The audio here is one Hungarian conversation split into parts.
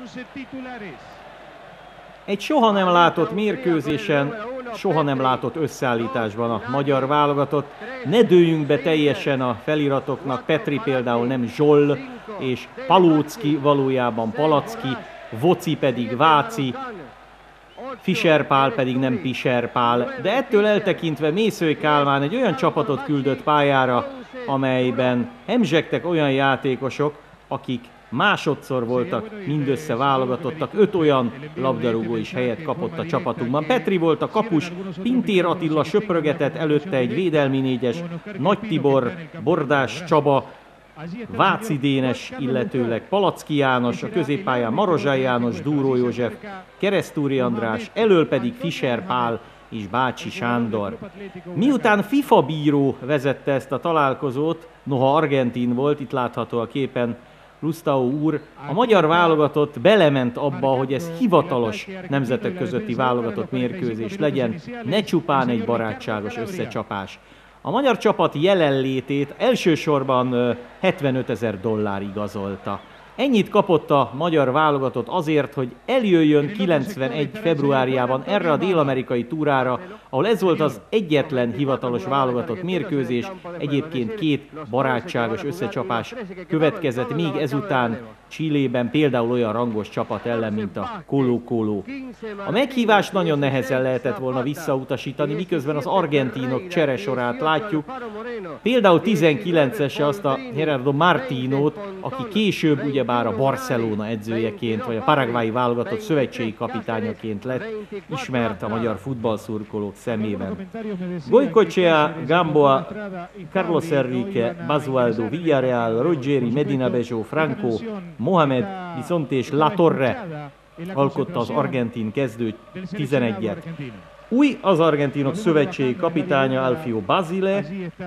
Egy soha nem látott mérkőzésen, soha nem látott összeállításban a magyar válogatott. Ne dőljünk be teljesen a feliratoknak, Petri például nem Zsoll, és Palóczki valójában Palacki, Voci pedig Váci, Fischer Pál pedig nem Pischer Pál, de ettől eltekintve Mészöly Kálmán egy olyan csapatot küldött pályára, amelyben hemzsegtek olyan játékosok, akik másodszor voltak mindössze válogatottak, 5 olyan labdarúgó is helyet kapott a csapatunkban. Petri volt a kapus, Pintér Attila söprögetett, előtte egy védelmi négyes, Nagy Tibor, Bordás Csaba, Váci Dénes, illetőleg Palacki János, a középpályán Marozsai János, Dúró József, Keresztúri András, elől pedig Fischer Pál és Bácsi Sándor. Miután FIFA bíró vezette ezt a találkozót, noha argentin volt, itt látható a képen Lustau úr, a magyar válogatott belement abba, hogy ez hivatalos nemzetek közötti válogatott mérkőzés legyen, ne csupán egy barátságos összecsapás. A magyar csapat jelenlétét elsősorban $75 000 igazolta. Ennyit kapott a magyar válogatott azért, hogy eljöjjön 91. februárjában erre a dél-amerikai túrára, ahol ez volt az egyetlen hivatalos válogatott mérkőzés, egyébként 2 barátságos összecsapás következett még ezután Chilében, például olyan rangos csapat ellen, mint a Colo-Colo. A meghívást nagyon nehezen lehetett volna visszautasítani, miközben az argentinok cseresorát látjuk. Például 19-ese azt a Gerardo Martinót, aki később ugyebár a Barcelona edzőjeként, vagy a paraguayi válogatott szövetségi kapitányaként lett ismert a magyar futballszurkolók szemében. Goycochea, Gamboa, Carlos Enrique, Basualdo, Villarreal, Ruggeri, Medina Bejo, Franco, Mohamed, Visonti és La Torre alkotta az argentin kezdő 11-et. Új az argentinok szövetségi kapitánya Alfio Basile,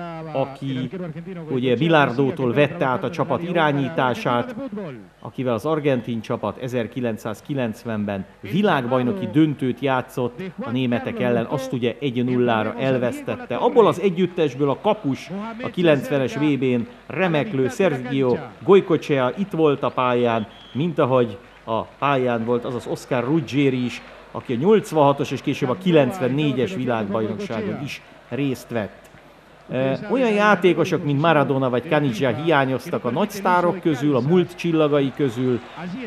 aki ugye Bilardótól vette át a csapat irányítását, akivel az argentin csapat 1990-ben világbajnoki döntőt játszott a németek ellen, azt ugye 1-0-ra elvesztette. Abból az együttesből a kapus a 90-es VB-n remeklő Sergio Goycochea itt volt a pályán, mint ahogy a pályán volt azaz Oscar Ruggeri is, aki a 86-os és később a 94-es világbajnokságon is részt vett. Olyan játékosok, mint Maradona vagy Caniggia hiányoztak a nagy sztárok közül, a múlt csillagai közül,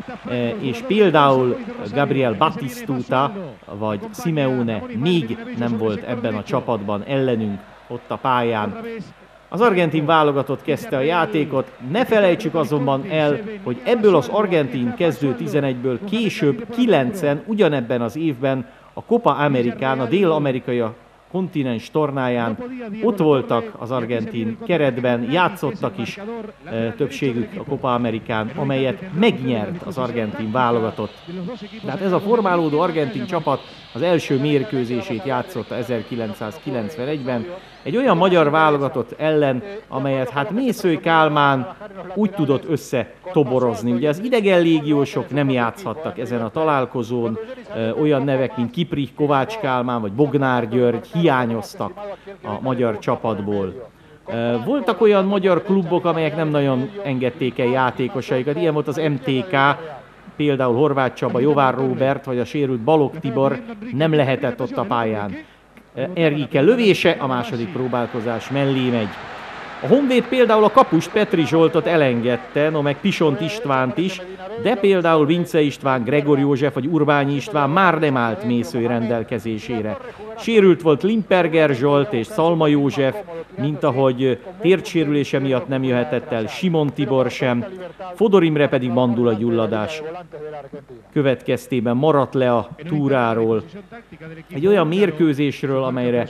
és például Gabriel Batistuta vagy Simeone még nem volt ebben a csapatban ellenünk ott a pályán. Az argentin válogatott kezdte a játékot, ne felejtsük azonban el, hogy ebből az argentin kezdő 11-ből később 9-en ugyanebben az évben a Copa Americán, a dél-amerikai kontinens tornáján ott voltak az argentin keretben, játszottak is többségük a Copa Americán, amelyet megnyert az argentin válogatott. Tehát ez a formálódó argentin csapat az első mérkőzését játszotta 1991-ben, egy olyan magyar válogatott ellen, amelyet hát Mészöly Kálmán úgy tudott összetoborozni. Ugye az idegen légiósok nem játszhattak ezen a találkozón, olyan nevek, mint Kiprich, Kovács Kálmán vagy Bognár György hiányoztak a magyar csapatból. Voltak olyan magyar klubok, amelyek nem nagyon engedték el játékosaikat, ilyen volt az MTK, például Horváth Csaba, Jovár Róbert vagy a sérült Balogh Tibor nem lehetett ott a pályán. Enrique lövése a második próbálkozás mellé megy. A Honvéd például a kapust Petri Zsoltot elengedte, no meg Pisont Istvánt is, de például Vince István, Gregor József vagy Urbányi István már nem állt Mészöly rendelkezésére. Sérült volt Limperger Zsolt és Szalma József, mint ahogy térdsérülése miatt nem jöhetett el Simon Tibor sem, Fodor Imre pedig mandula gyulladás következtében maradt le a túráról. Egy olyan mérkőzésről, amelyre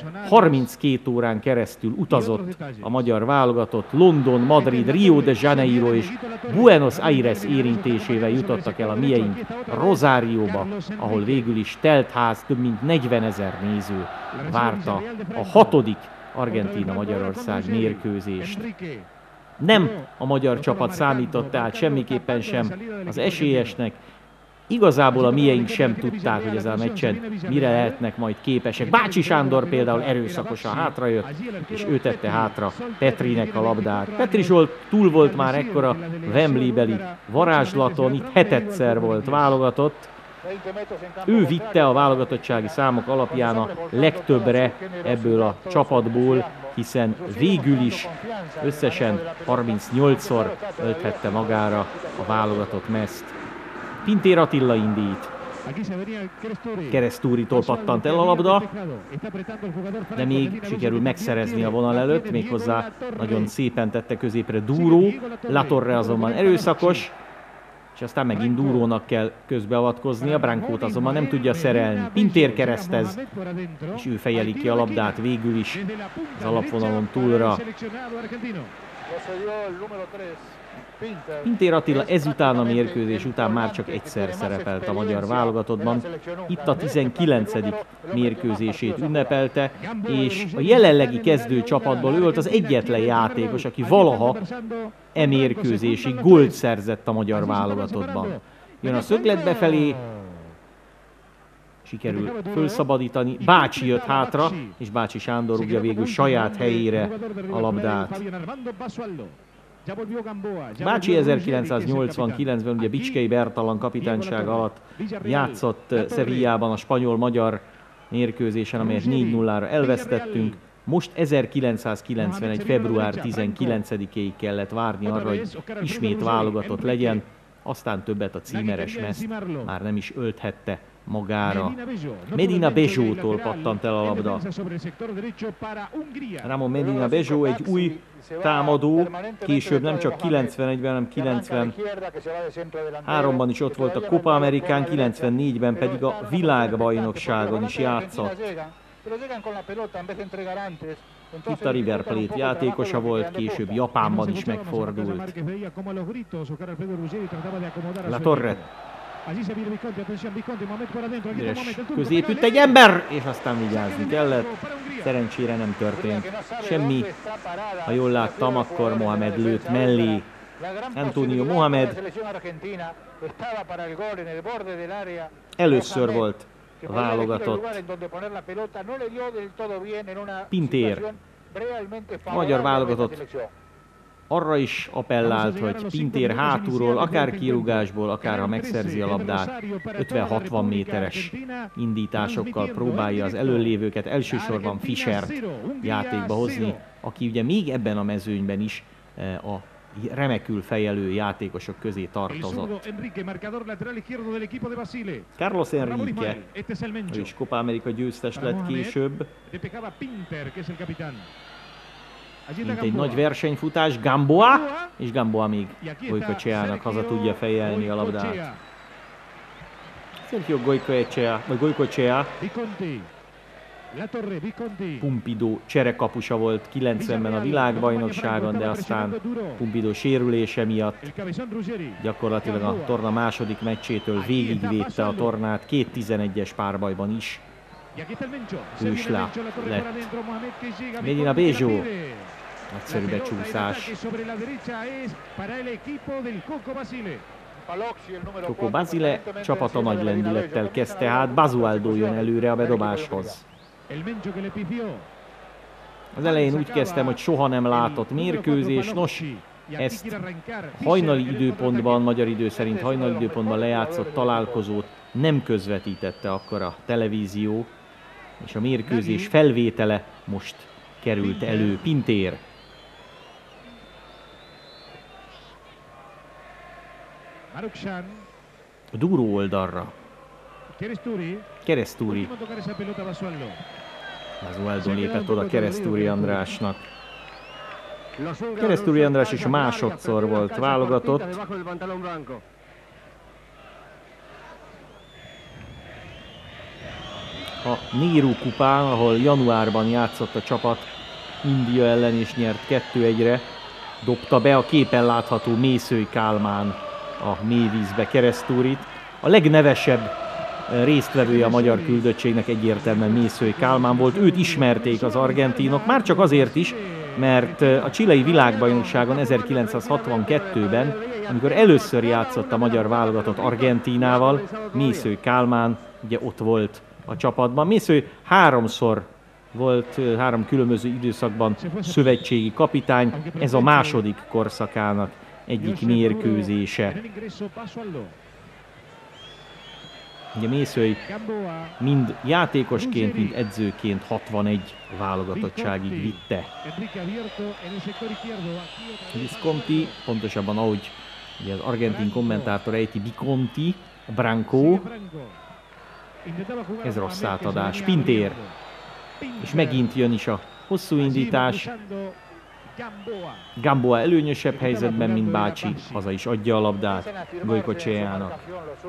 32 órán keresztül utazott a magyar válogatott, London, Madrid, Rio de Janeiro és Buenos Aires érintésével jutottak el a mieink Rosárióba, ahol végül is telt ház, több mint 40 000 néző várta a 6. Argentína-Magyarország mérkőzést. Nem a magyar csapat számított tehát semmiképpen sem az esélyesnek, Igazából a mieink sem tudták, hogy ezen a meccsen mire lehetnek majd képesek. Bácsi Sándor például erőszakosan hátrajött, és ő tette hátra Petrinek a labdát. Petri Zsolt túl volt már ekkora Wembley-beli varázslaton, itt hetedszer volt válogatott. Ő vitte a válogatottsági számok alapján a legtöbbre ebből a csapatból, hiszen végül is összesen 38-szor ölthette magára a válogatott mezt. Pintér Attila indít. Keresztúritól pattant el a labda, de még sikerül megszerezni a vonal előtt, méghozzá nagyon szépen tette középre Dúró. Latorre azonban erőszakos, és aztán megint Dúrónak kell közbeavatkoznia, Brankót azonban nem tudja szerelni. Pintér keresztez, és ő fejeli ki a labdát végül is az alapvonalon túlra. Pintér Attila ezután a mérkőzés után már csak egyszer szerepelt a magyar válogatottban. Itt a 19. mérkőzését ünnepelte, és a jelenlegi kezdő csapatból ő volt az egyetlen játékos, aki valaha mérkőzésig gólt szerzett a magyar válogatottban. Jön a szöglet befelé, sikerül fölszabadítani, Bácsi jött hátra, és Bácsi Sándor rúgja végül saját helyére a labdát. Bácsi 1989-ben ugye Bicskei Bertalan kapitányság alatt játszott Sevillában a spanyol-magyar mérkőzésen, amelyet 4-0-ra elvesztettünk. Most 1991. február 19-éig kellett várni arra, hogy ismét válogatott legyen, aztán többet a címeres mezt már nem is ölthette magára. Medina Bezsótól pattant el a labda. Ramon Medina Bezsó egy új támadó, később nem csak 91-ben, hanem 93-ban is ott volt a Copa Amerikán, 94-ben pedig a világbajnokságon is játszott. Itt a River Plate játékosa volt, később Japánban is megfordult. La Torre. Középütt egy ember, és aztán vigyázni kellett. Szerencsére nem történt semmi. Ha jól láttam, akkor Mohamed lőtt mellé. Antonio Mohamed először volt válogatott. Pintér, a magyar válogatott arra is appellált, hogy Pintér hátulról, akár kirúgásból, akár ha megszerzi a labdát, 50-60 méteres indításokkal próbálja az előlévőket, elsősorban Fischert játékba hozni, aki ugye még ebben a mezőnyben is a remekül fejelő játékosok közé tartozott. Carlos Enrique, ő is Copa America győztes lett később. Mint egy nagy versenyfutás, Gamboa, és Gamboa még Goycocheának haza tudja fejelni a labdát. Sergio Goycochea, Pumpido cserekapusa volt 90-ben a világbajnokságon, de aztán Pumpido sérülése miatt gyakorlatilag a torna második meccsétől végigvédte a tornát, 2 11-es párbajban is hős lett. Medina Bezsó, nagyszerű becsúszás. Coco Basile csapata nagy lendülettel kezdte, hát Basualdo jön előre a bedobáshoz. Az elején úgy kezdtem, hogy soha nem látott mérkőzés, nos, ezt hajnali időpontban, magyar idő szerint hajnali időpontban lejátszott találkozót nem közvetítette akkor a televízió, és a mérkőzés felvétele most került elő. Pintér. A Dúró oldalra. Keresztúri. Basualdo lépett oda Keresztúri Andrásnak. Keresztúri András is másodszor volt válogatott. A Nehru kupán, ahol januárban játszott a csapat India ellen és nyert 2-1-re, dobta be a képen látható Mészői Kálmán a mélyvízbe Keresztúrit. A legnevesebb résztvevője a magyar küldöttségnek egyértelműen Mészői Kálmán volt. Őt ismerték az argentinok, már csak azért is, mert a chilei világbajnokságon 1962-ben amikor először játszott a magyar válogatott Argentínával, Mészöly Kálmán ugye ott volt a csapatban. Mészöly háromszor volt, 3 különböző időszakban szövetségi kapitány, ez a második korszakának egyik mérkőzése. Ugye Mészöly mind játékosként, mind edzőként 61 válogatottságig vitte. Visconti, pontosabban ahogy ugye az argentin kommentátor ejti, Biconti, Branco, ez rossz átadás, Pintér, és megint jön is a hosszú indítás. Gamboa előnyösebb helyzetben, mint Bácsi, haza is adja a labdát Goycocheának.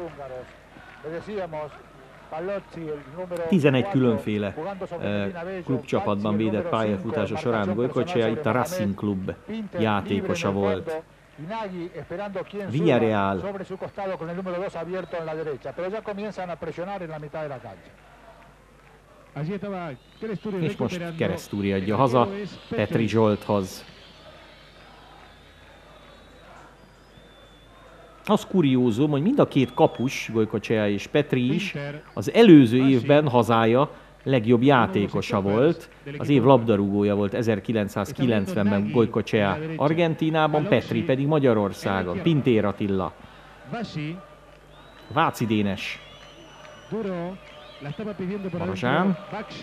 11 különféle klubcsapatban védett pályafutása során Goycochea, itt a Racing Club játékosa volt. Villarreal. És most Keresztúri adja haza Petri Zsolthoz. Az kuriózum, hogy mind a két kapus, Goycochea és Petri is, az előző évben hazája legjobb játékosa volt. Az év labdarúgója volt 1990-ben Goycochea Argentínában, Petri pedig Magyarországon. Pintér Attila. Váci Dénes. Marozsán.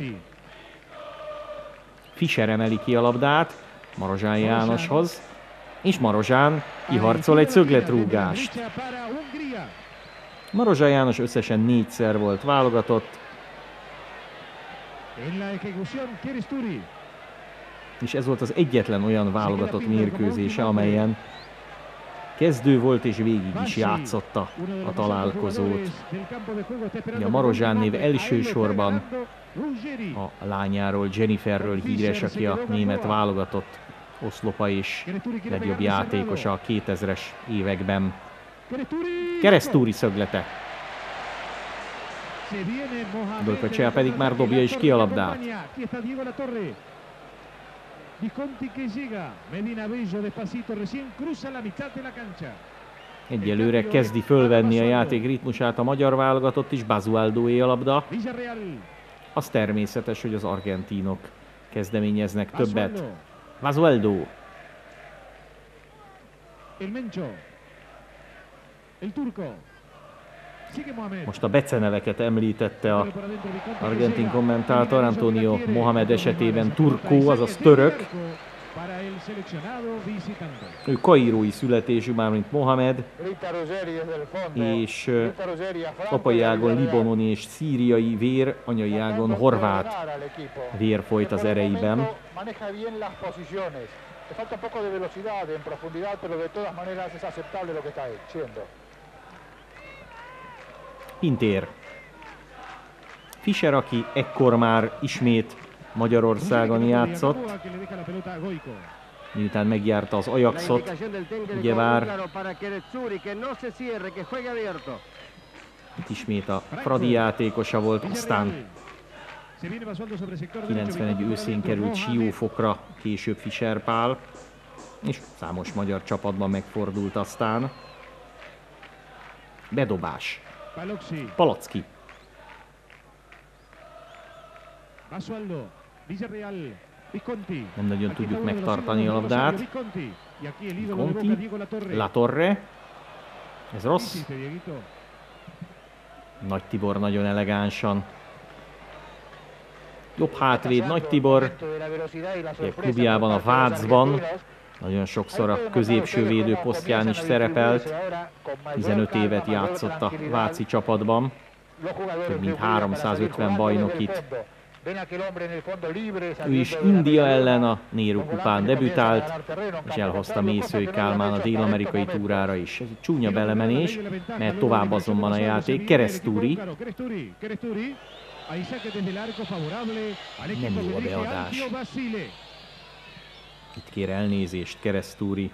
Fischer emeli ki a labdát Marozsán Jánoshoz, és Marozsán kiharcol egy szögletrúgást. Marozsán János összesen 4-szer volt válogatott, és ez volt az egyetlen olyan válogatott mérkőzése, amelyen kezdő volt és végig is játszotta a találkozót. A Marozsán név elsősorban a lányáról, Jenniferről híres, aki a német válogatott oszlopa és legjobb játékosa a 2000-es években. Keresztúri szöglete. Goycochea pedig már dobja is ki a labdát. Egyelőre kezdi fölvenni a játék ritmusát a magyar válogatott is, Basualdoé a labda. Az természetes, hogy az argentinok kezdeményeznek többet. Basualdo. Most a beceneveket említette az argentin kommentátor. Antonio Mohamed esetében Turco, azaz török. Ő kairói születésű, mármint Mohamed, és apai ágon libanoni és szíriai vér, anyai ágon horvát vér folyt az ereiben. Pintér. Fischer, aki ekkor már ismét Magyarországon játszott, miután megjárta az Ajaxot, ugyebár itt ismét a Fradi játékosa volt, aztán 91 őszén került Siófokra, később Fischer Pál, és számos magyar csapatban megfordult aztán. Bedobás. Palocki. Nem nagyon tudjuk megtartani a labdát. Viconti. La Torre. Ez rossz. Nagy Tibor nagyon elegánsan. Jobb hátvéd Nagy Tibor. Klubjában, a Vácban nagyon sokszor a középső védőposztján is szerepelt. 15 évet játszott a váci csapatban. Több mint 350 bajnokit. Ő is India ellen a Nehru kupán debütált, és elhozta Mészöly Kálmán a dél-amerikai túrára is. Ez egy csúnya belemenés, mert tovább azonban a játék. Keresztúri. Nem jó a beadás. Itt kér elnézést Keresztúri.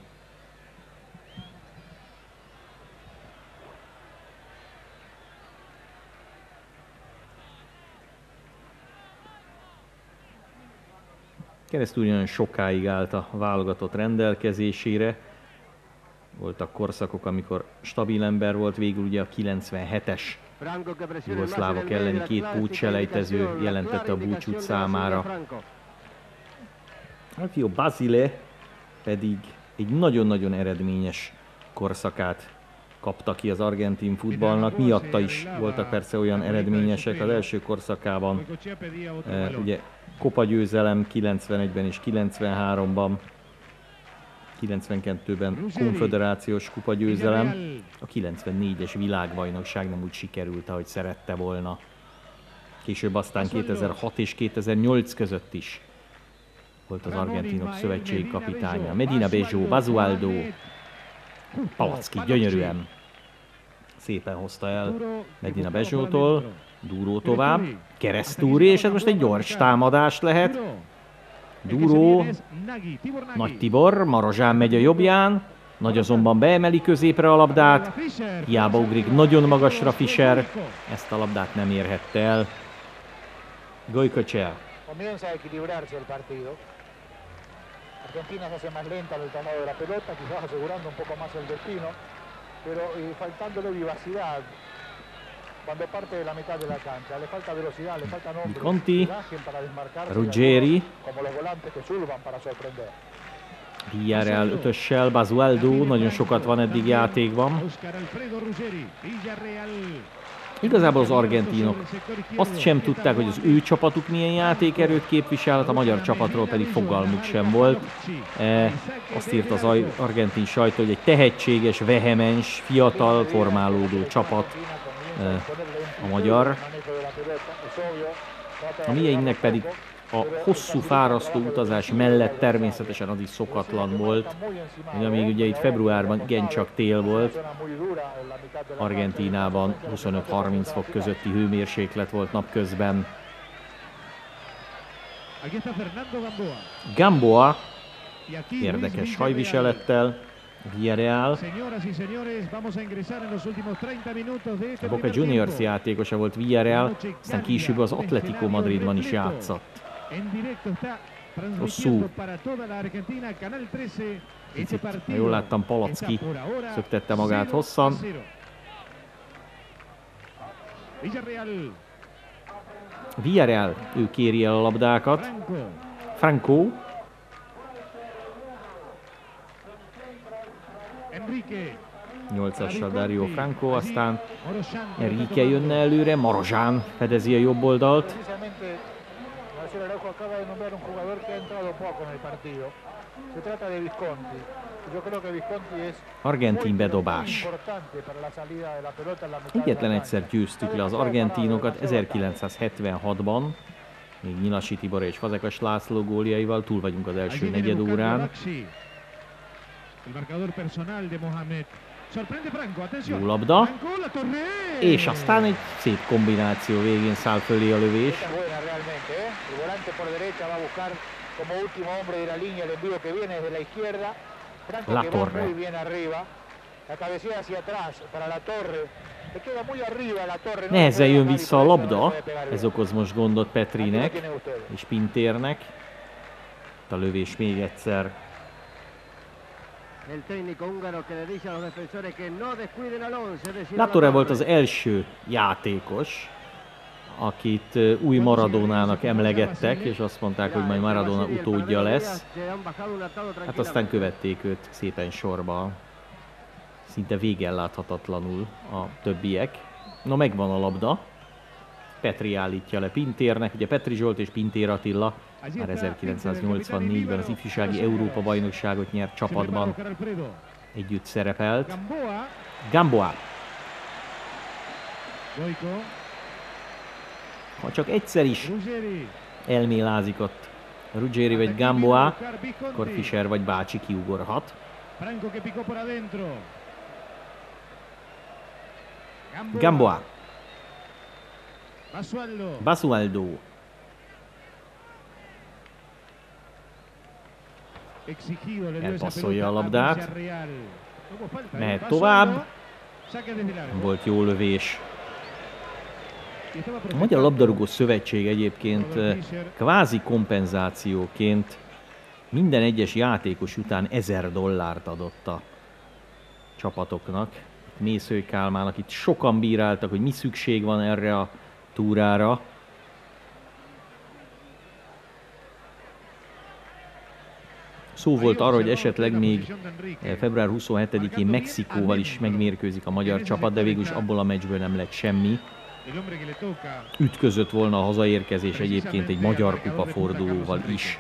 Keresztúri nagyon sokáig állt a válogatott rendelkezésére. Voltak korszakok, amikor stabil ember volt, végül ugye a 97-es jugoszlávok elleni 2 pótselejtező jelentette a búcsút számára. Alfio Basile pedig egy nagyon-nagyon eredményes korszakát kapta ki az argentin futballnak. Miatta is voltak persze olyan eredményesek az első korszakában. Ugye Copa győzelem 91-ben és 93-ban. 92-ben konföderációs kupa győzelem, a 94-es világbajnokság nem úgy sikerült, ahogy szerette volna. Később aztán 2006 és 2008 között is volt az argentinok szövetségi kapitánya. Medina Bello, Basualdo, Palacki gyönyörűen szépen hozta el Medina Bellótól, Duro tovább, keresztúri, és ez most egy gyors támadás lehet. Duro, Nagy Tibor, Marozsán megy a jobbján, Nagy azonban beemeli középre a labdát, hiába ugrik nagyon magasra Fischer, ezt a labdát nem érhette el. Goycochea. Argentina se hace más lenta en el tomado de la pelota, quizás asegurando un poco más el destino, pero faltándole vivacidad cuando parte de la mitad de la cancha. Le falta velocidad, le falta nombre, Conti, Ruggeri, como los volantes que surban para sorprender. Villarreal 5-össel, Basualdo, nagyon sokat van eddig játékban. Igazából az argentinok azt sem tudták, hogy az ő csapatuk milyen játékerőt képviselhet, a magyar csapatról pedig fogalmuk sem volt. Azt írt az argentin sajtó, hogy egy tehetséges, vehemens, fiatal, formálódó csapat a magyar. A mieinknek pedig a hosszú, fárasztó utazás mellett természetesen az is szokatlan volt, hogy amíg ugye itt februárban igencsak tél volt, Argentínában 25-30 fok közötti hőmérséklet volt napközben. Gamboa érdekes hajviselettel, Villarreal. A Boca Juniors játékosa volt Villarreal, aztán később az Atlético Madridban is játszott. Hosszú. Ha jól láttam, Palacki szöktette magát hosszan. Villarreal, ő kéri el a labdákat. Franco. Nyolcassal Dario Franco, aztán Enrique jönne előre, Marozsán fedezi a jobb oldalt. Argentin bedobás. Egyetlen egyszer győztük le az argentinokat 1976-ban, még Nyilasi Tibor és Fazekas László góljaival, túl vagyunk az első negyedórán. Jó labda, és aztán egy szép kombináció végén száll fölé a lövés. La Torre. Nehezen jön vissza a labda, ez okoz most gondot Petrinek és Pintérnek. A lövés még egyszer. La Torre volt az első játékos, akit új Maradónának emlegettek, és azt mondták, hogy majd Maradona utódja lesz. Hát aztán követték őt szépen sorba, szinte végelláthatatlanul a többiek. No, megvan a labda. Petri állítja le Pintérnek, ugye Petri Zsolt és Pintér Attila már 1984-ben az ifjúsági Európa-bajnokságot nyert csapatban együtt szerepelt. Gamboa. Ha csak egyszer is elmélázik ott Ruggeri vagy Gamboa, akkor Fischer vagy bácsi kiugorhat. Gamboa. Basualdo. Elpasszolja a labdát. Mehet tovább. Volt jó lövés. A Magyar Labdarúgó Szövetség egyébként kvázi kompenzációként minden egyes játékos után $1000 adott a csapatoknak. Mészői Kálmának itt sokan bíráltak, hogy mi szükség van erre a túrára. Szó volt arra, hogy esetleg még február 27-én Mexikóval is megmérkőzik a magyar csapat, de végülis abból a meccsből nem lett semmi. Ütközött volna a hazaérkezés egyébként egy magyar kupa fordulóval is.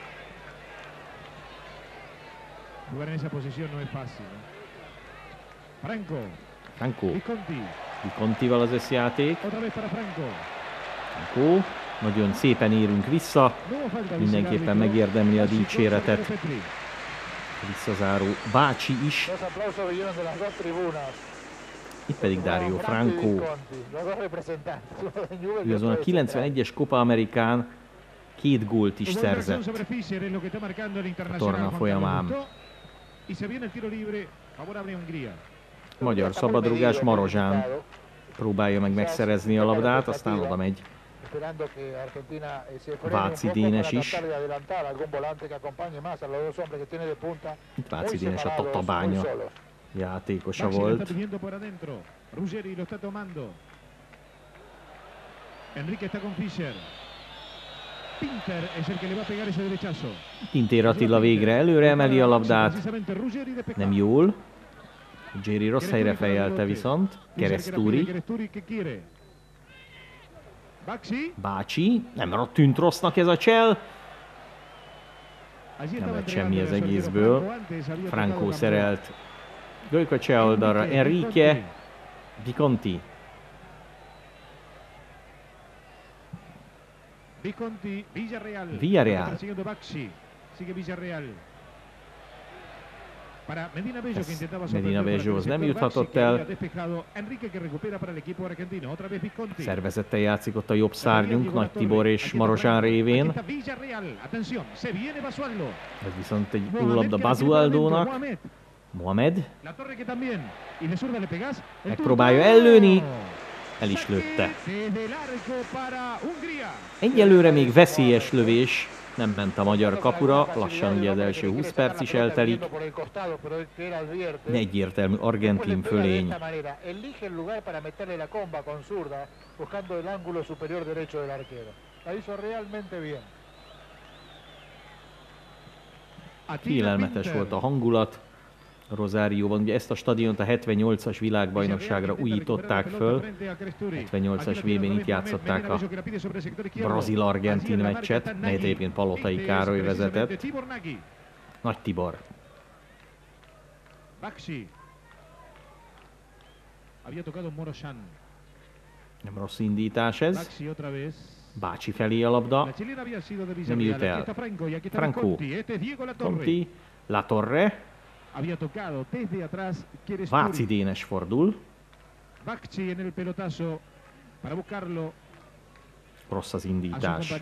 Franco. Vicontival az összjáték. Franco. Nagyon szépen érünk vissza. Mindenképpen megérdemli a dicséretet. Visszazáró Bácsi is. Itt pedig Dario Franco. Ő azon a 91-es Copa Amerikán 2 gólt is szerzett a torna folyamán. Magyar szabadrugás, Marozsán próbálja meg megszerezni a labdát, aztán oda megy Váci Dénes is. Itt Váci Dénes a Tatabánya játékosa volt. Pintér Attila végre előre emeli a labdát, nem jól. Jerry rossz helyre fejelte viszont, Keresztúri. Bácsi, nem tűnt rossznak ez a csel. Nem lett semmi az egészből. Franco szerelt Gölka cseh oldalra, Enrique, Viconti. Villarreal. Medina Bejóhoz nem juthatott el. Szervezettel játszik ott a jobb szárnyunk, Nagy Tibor és Marozsán révén. Ez viszont egy jó labda Basualdónak. Mohamed. Megpróbálja ellőni. El is lőtte. Egyelőre még veszélyes lövés. Nem ment a magyar kapura, lassan ugye az első 20 perc is eltelik. De egyértelmű argentin fölény. Félelmetes volt a hangulat Rosárióban. Ugye ezt a stadiont a 78-as világbajnokságra újították föl. 78-as VB-n itt játszották a brazil-argentin meccset, melyet egyébként Palotai Károly vezetett. Nagy Tibor. Nem rossz indítás ez. Bácsi felé a labda. Nem jut el. Franco. Conti. La Torre. Váci Dénes fordul. Rossz az indítás.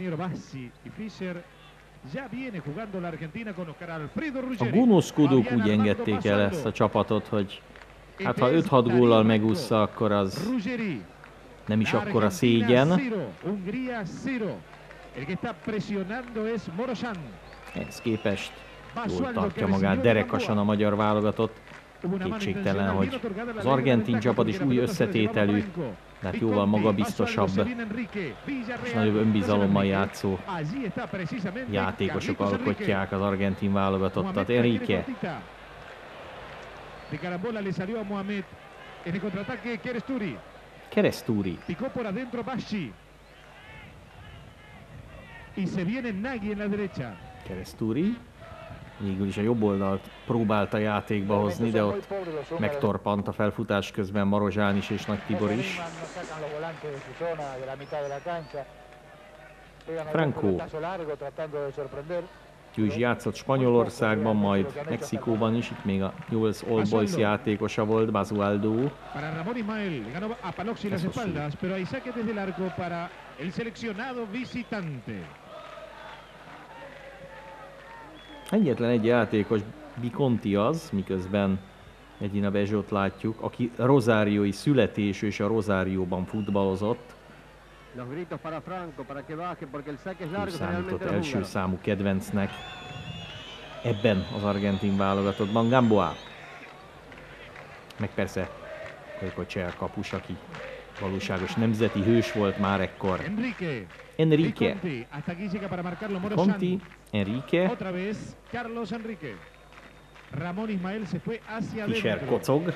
A gonoszkodók úgy engedték el ezt a csapatot, hogy hát ha 5-6 góllal megúszza, akkor az nem is akkora szégyen. Ehhez képest jól tartja magát derekasan a magyar válogatott. Kétségtelen, hogy az argentin csapat is új összetételű, de hát jóval magabiztosabb és nagyobb önbizalommal játszó játékosok alkotják az argentin válogatottat. Enrique. Keresztúri. Keresztúri. Végül is a jobb oldalt próbálta játékba hozni, de ott megtorpant a felfutás közben Marozsán is és Nagy Tibor is. Franco. Ő is játszott Spanyolországban, majd Mexikóban is, itt még a Newell's Old Boys játékosa volt, Basualdo. Ez hosszú. Egyetlen egy játékos, Viconti az, miközben Medina Bejót látjuk, aki rosáriói születésű és a Rosárióban futballozott. Ő számított első számú kedvencnek ebben az argentin válogatottban. Gamboa. Meg persze Goycochea kapus, aki valóságos nemzeti hős volt már ekkor. Enrique. Conti, Enrique. Fischer kocog.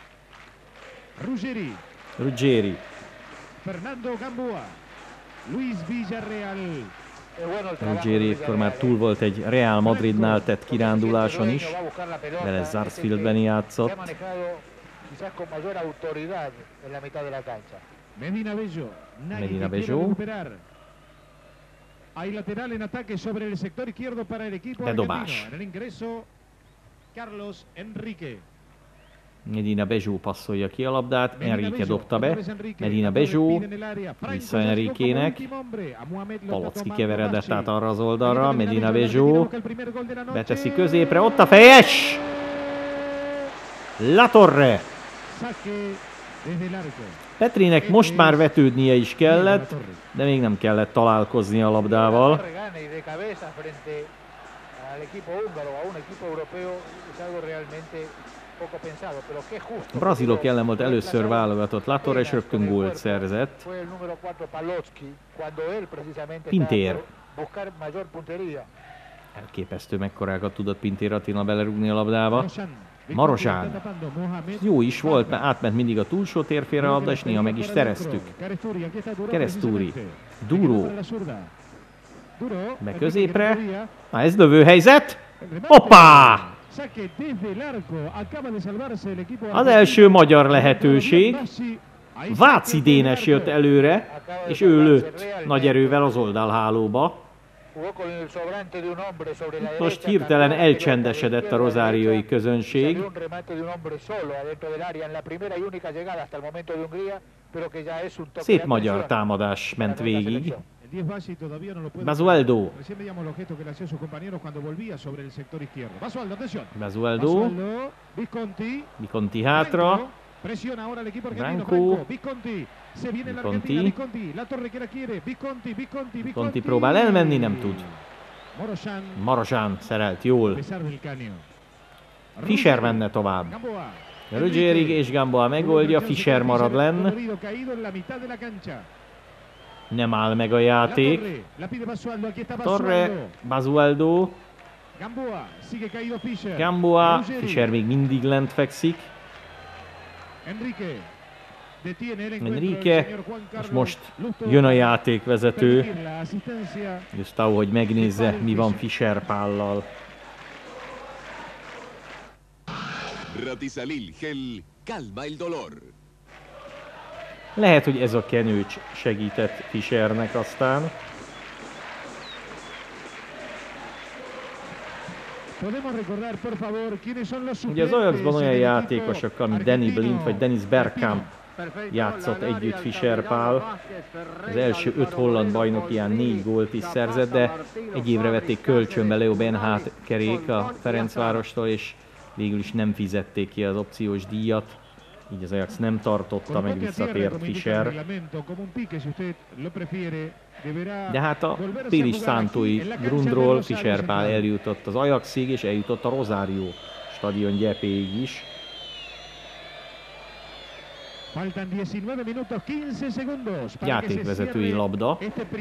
Ruggeri. Fernando Gamboa. Luis Villarreal. Ruggeri akkor már túl volt egy Real Madridnál tett kiránduláson is, vele Sarsfieldben játszott. Medina Bello. Medina Bello. Hay lateral en ataque sobre el sector izquierdo para el equipo bedobás. En el ingreso Carlos Enrique. Medina Bello passzolja ki a labdát, Enrique dobta be, Medina Bello vissza Enriquének, Palacki keveredett át arra az oldalra, Medina Bello beteszi középre, ott a fejes! La Torre! Petrinek most már vetődnie is kellett, de még nem kellett találkozni a labdával. A brazilok ellen volt először válogatott La Torre, és rögtön gólt szerzett. Pintér. Elképesztő mekkorákat tudott Pintér Attila belerúgni a labdába. Marozsán. Jó is volt, mert átment mindig a túlsó térfélre a labda, és néha meg is szereztük. Keresztúri. Duro. Be középre. Na ez lövő helyzet. Hoppá! Az első magyar lehetőség. Váci Dénes jött előre, és ő lőtt nagy erővel az oldalhálóba. Most hirtelen elcsendesedett a rozáriói közönség. Szép magyar támadás ment végig. Basualdo. Basualdo. Visconti hátra. Branco. Visconti. Visconti próbál elmenni, nem tud. Marozsán szerelt jól. Fischer menne tovább. Ruggeri és Gamboa megoldja, Fischer marad lenn. Nem áll meg a játék. Torre, Basualdo. Gamboa, Fischer még mindig lent fekszik. Enrique, és most jön a játékvezető. Gustavo, hogy megnézze, mi van Fischer Pállal. Lehet, hogy ez a kenőcs segített Fischernek aztán. Ugye az Ajaxban olyan játékosokkal, mint Danny Blind vagy Dennis Bergkamp játszott együtt Fischer Pál. Az első 5 holland bajnokián 4 gólt is szerzett, de egy évre vették kölcsönbe Leo Beenhakerék a Ferencvárostól, és végül is nem fizették ki az opciós díjat. Így az Ajax nem tartotta, meg visszatért Fischer. De hát a Pilis szántói grundról Fischer Pál eljutott az Ajaxig, és eljutott a Rosario stadion gyepéig is. Játékvezetői labda.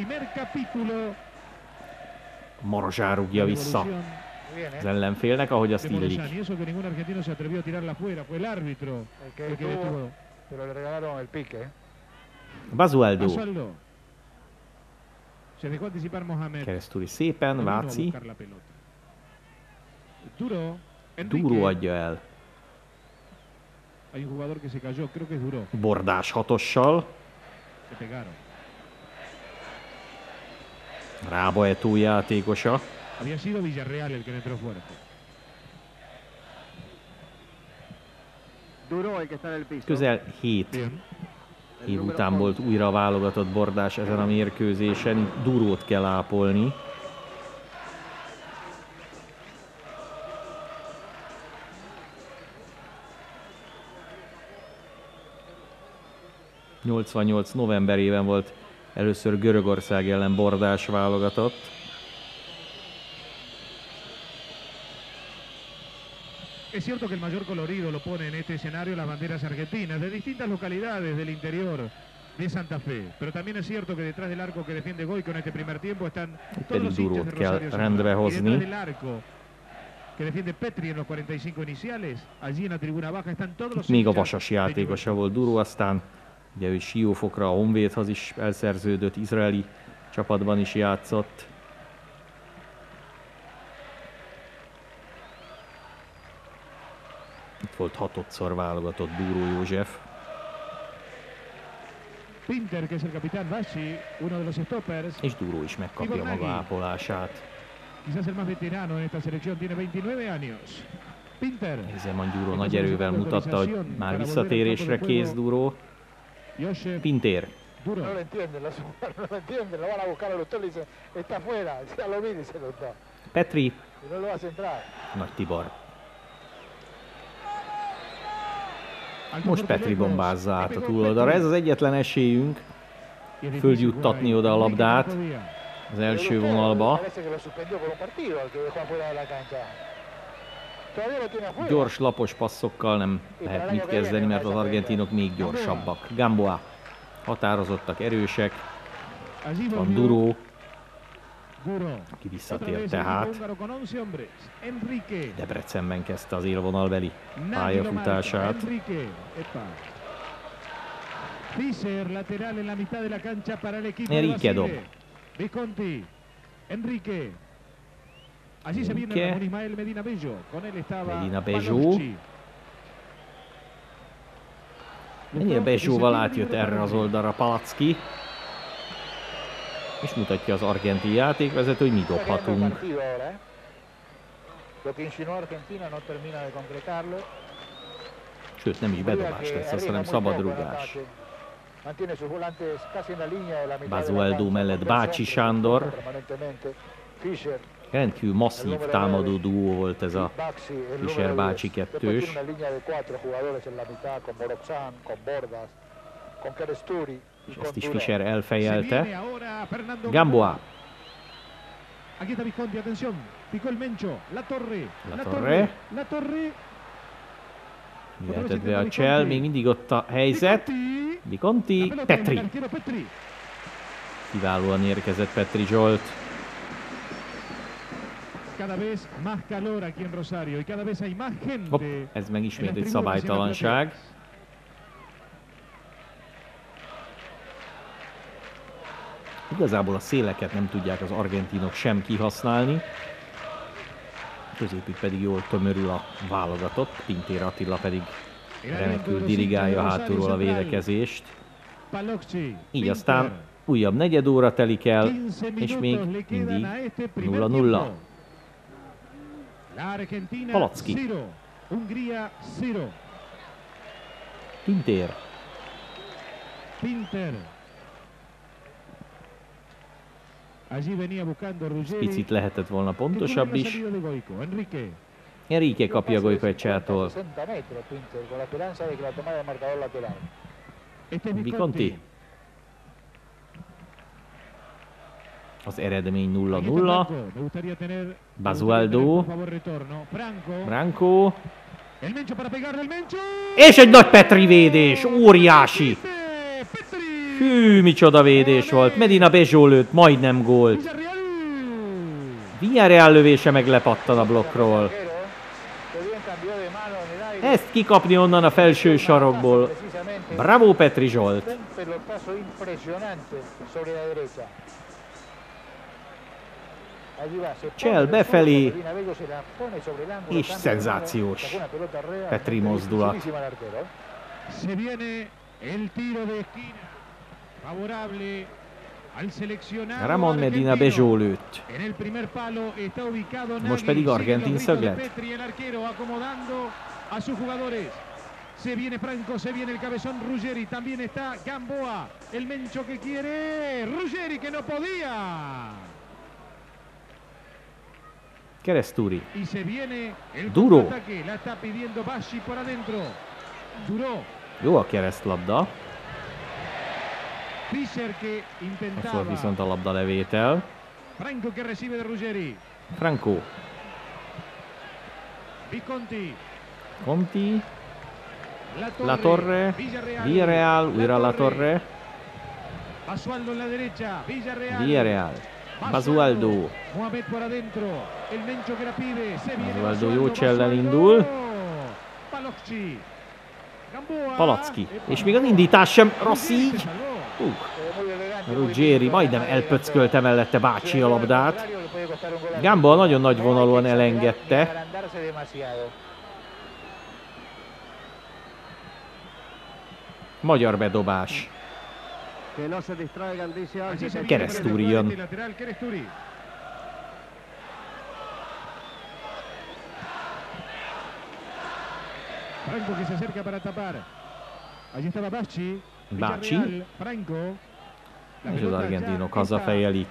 Marozsán rúgja vissza az ellenfélnek, ahogy azt illik. Basualdo. Keresztúri szépen, Váci. Duro adja el. Bordás hatossal. Rába Eto'o játékosa. Közel 7 év után volt újra válogatott Bordás ezen a mérkőzésen. Durót kell ápolni. ...88 novemberében volt először Görögország ellen Bordás válogatott. Es cierto que el mayor colorido lo pone en este escenario las banderas argentinas de distintas localidades del interior de Santa Fe. Pero también es cierto que detrás del arco que defiende Goico en este primer tiempo están todos los hinchas de Rosario Central. Y detrás del arco que defiende Petri en los 45 iniciales, allí en la tribuna baja están todos los Még a hinchas Vasas de játékosa volt Duró, aztán ugye ő Siófokra, a Honvédhoz is elszerződött, izraeli csapatban is játszott. Itt volt hatodszor válogatott Duró József. Pinter, que es el capitán, Bassi, uno de los stoppers. És Duró is megkapja maga ápolását. Quizás el más veterano en esta selección, tiene 29 años. Pinter. Zeman Gyuró nagy erővel mutatta, hogy már visszatérésre kész Duró. Pintér. No lo entienden, los jugadores no lo entienden, lo van a buscar al doctor y le dicen, está afuera, ya lo vi, dice el doctor. Petri. Y no lo hace entrar. Nagy Tibor. Most Petri bombázza át a túloldalra. Ez az egyetlen esélyünk följuttatni oda a labdát az első vonalba. Gyors, lapos passzokkal nem lehet mit kezdeni, mert az argentinok még gyorsabbak. Gamboa. Határozottak, erősek. Van Duró, aki visszatér tehát. Debrecenben kezdte az élvonalbeli pályafutását. Enrique dob. Medina Bello. Mennyire Belloval átjött erre az oldalra Palacki. És mutatja az argentin játékvezető, hogy mi dobhatunk. Sőt, nem is bedobás lesz, azt hanem szabadrugás. Basualdo mellett Bácsi Sándor. Rendkívül masszív támadó duó volt ez a Fischer Bácsi kettős. És ezt is Fischer elfejelte. Gamboa. La Torre. Jöhetett be a csel, még mindig ott a helyzet. Viconti, Petri. Kiválóan érkezett Petri Zsolt. Hopp, ez meg ismét egy szabálytalanság. Igazából a széleket nem tudják az argentinok sem kihasználni. Középük pedig jól tömörül a válogatott. Pintér Attila pedig remekül dirigálja hátulról a védekezést. Így aztán újabb negyed óra telik el, és még mindig 0-0. Palacki. Pintér. Picit lehetett volna pontosabb is. Enrique kapja Goicoetxeától. Viconti. Az eredmény 0-0. Basualdo. Franco. És egy nagy Petri védés, óriási. Hű, micsoda védés volt. Medina Bello lőtt, majdnem gólt. Villarreal lövése meg lepattan a blokkról. Ezt kikapni onnan a felső sarokból. Bravo Petri Zsolt. Csel befelé, és szenzációs Petri mozdulat. Ramon Medina Bello lőtt. Most pedig argentin szöglet. Se viene Franco, se viene el cabezón Ruggeri, también está Gamboa, el Mencho que quiere, Ruggeri que no podía. Keresztúri. Duró. Jó a keresztlabda. Akkor viszont a labda levétel. Franco. Conti. La Torre. Villarreal. Újra La Torre. Basualdo en la derecha. Villarreal. Basualdo. Mohamed por adentro. El Mencho que la pide. Se viene Basualdo jó csellel indul. Palocci. Palacki. És még az indítás sem rossz így. Ruggeri majdnem elpöckölte mellette Bácsi a labdát. Gamboa nagyon nagy vonalúan elengedte. Magyar bedobás. Keresztúri jön. Franco que se acerca para tapar. Allí estaba Bacci. Bácsi. Franco. És az argentinok hazafejelik.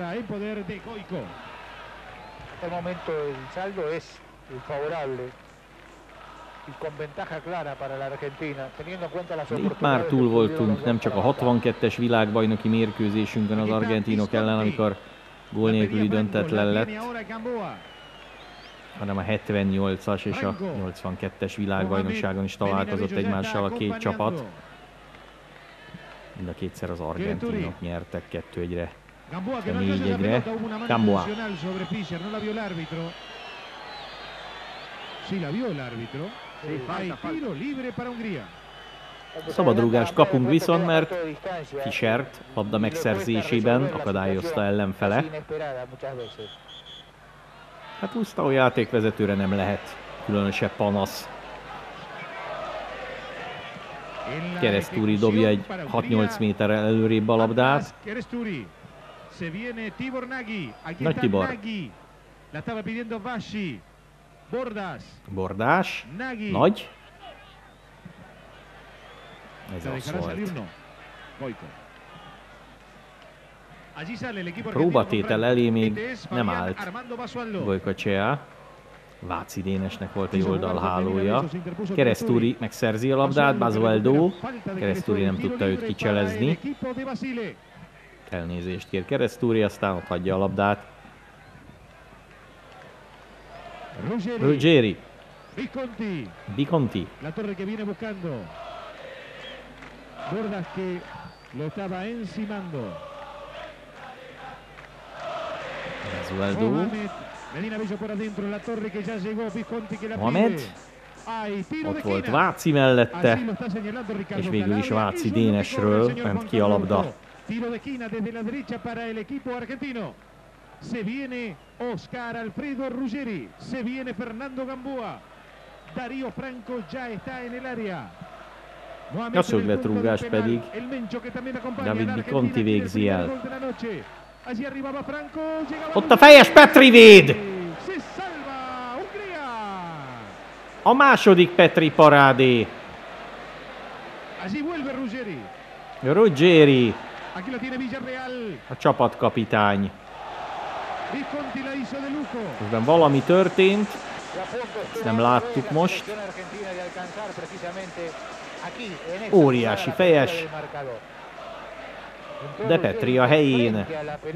El momento el saldo es favorable y con ventaja clara para la Argentina, teniendo en cuenta las Itt már túl voltunk, nem csak a 62-es világbajnoki mérkőzésünkön az argentinok ellen, amikor gól nélküli döntetlen lett, hanem a 78-as és a 82-es világbajnokságon is találkozott egymással a két csapat. Mind a kétszer az argentinok nyertek 2-1-re, 4-1-re. Gamboa. Szabadrúgást kapunk viszont, mert Fischert labda megszerzésében akadályozta ellenfele. Hát Gustavo játékvezetőre nem lehet különösebb panasz. Keresztúri dobja egy 6-8 méterrel előrébb a labdát. Nagy Tibor. Bordás. Nagy. Ez az volt. Próbatétel elé még nem állt Goycochea. Váci Dénesnek volt egy oldalhálója. Keresztúri megszerzi a labdát, Basualdo. Keresztúri nem tudta őt kicselezni. Elnézést kér Keresztúri, aztán ott hagyja a labdát. Ruggeri. Biconti. Basualdo. Mohamed. Ott volt Váci mellette, és végül is Váci Dénesről ment ki a labda. Se viene Oscar Alfredo Ruggeri, se viene Fernando Gamboa, Darío Franco ya está en el área. A szögletrúgás pedig David Biconti végzi el. Ott a fejes Petri véd! A második Petri parádé. Ruggeri. A csapatkapitány. Közben valami történt. Ezt nem láttuk most. Óriási fejes. De Petri a helyén.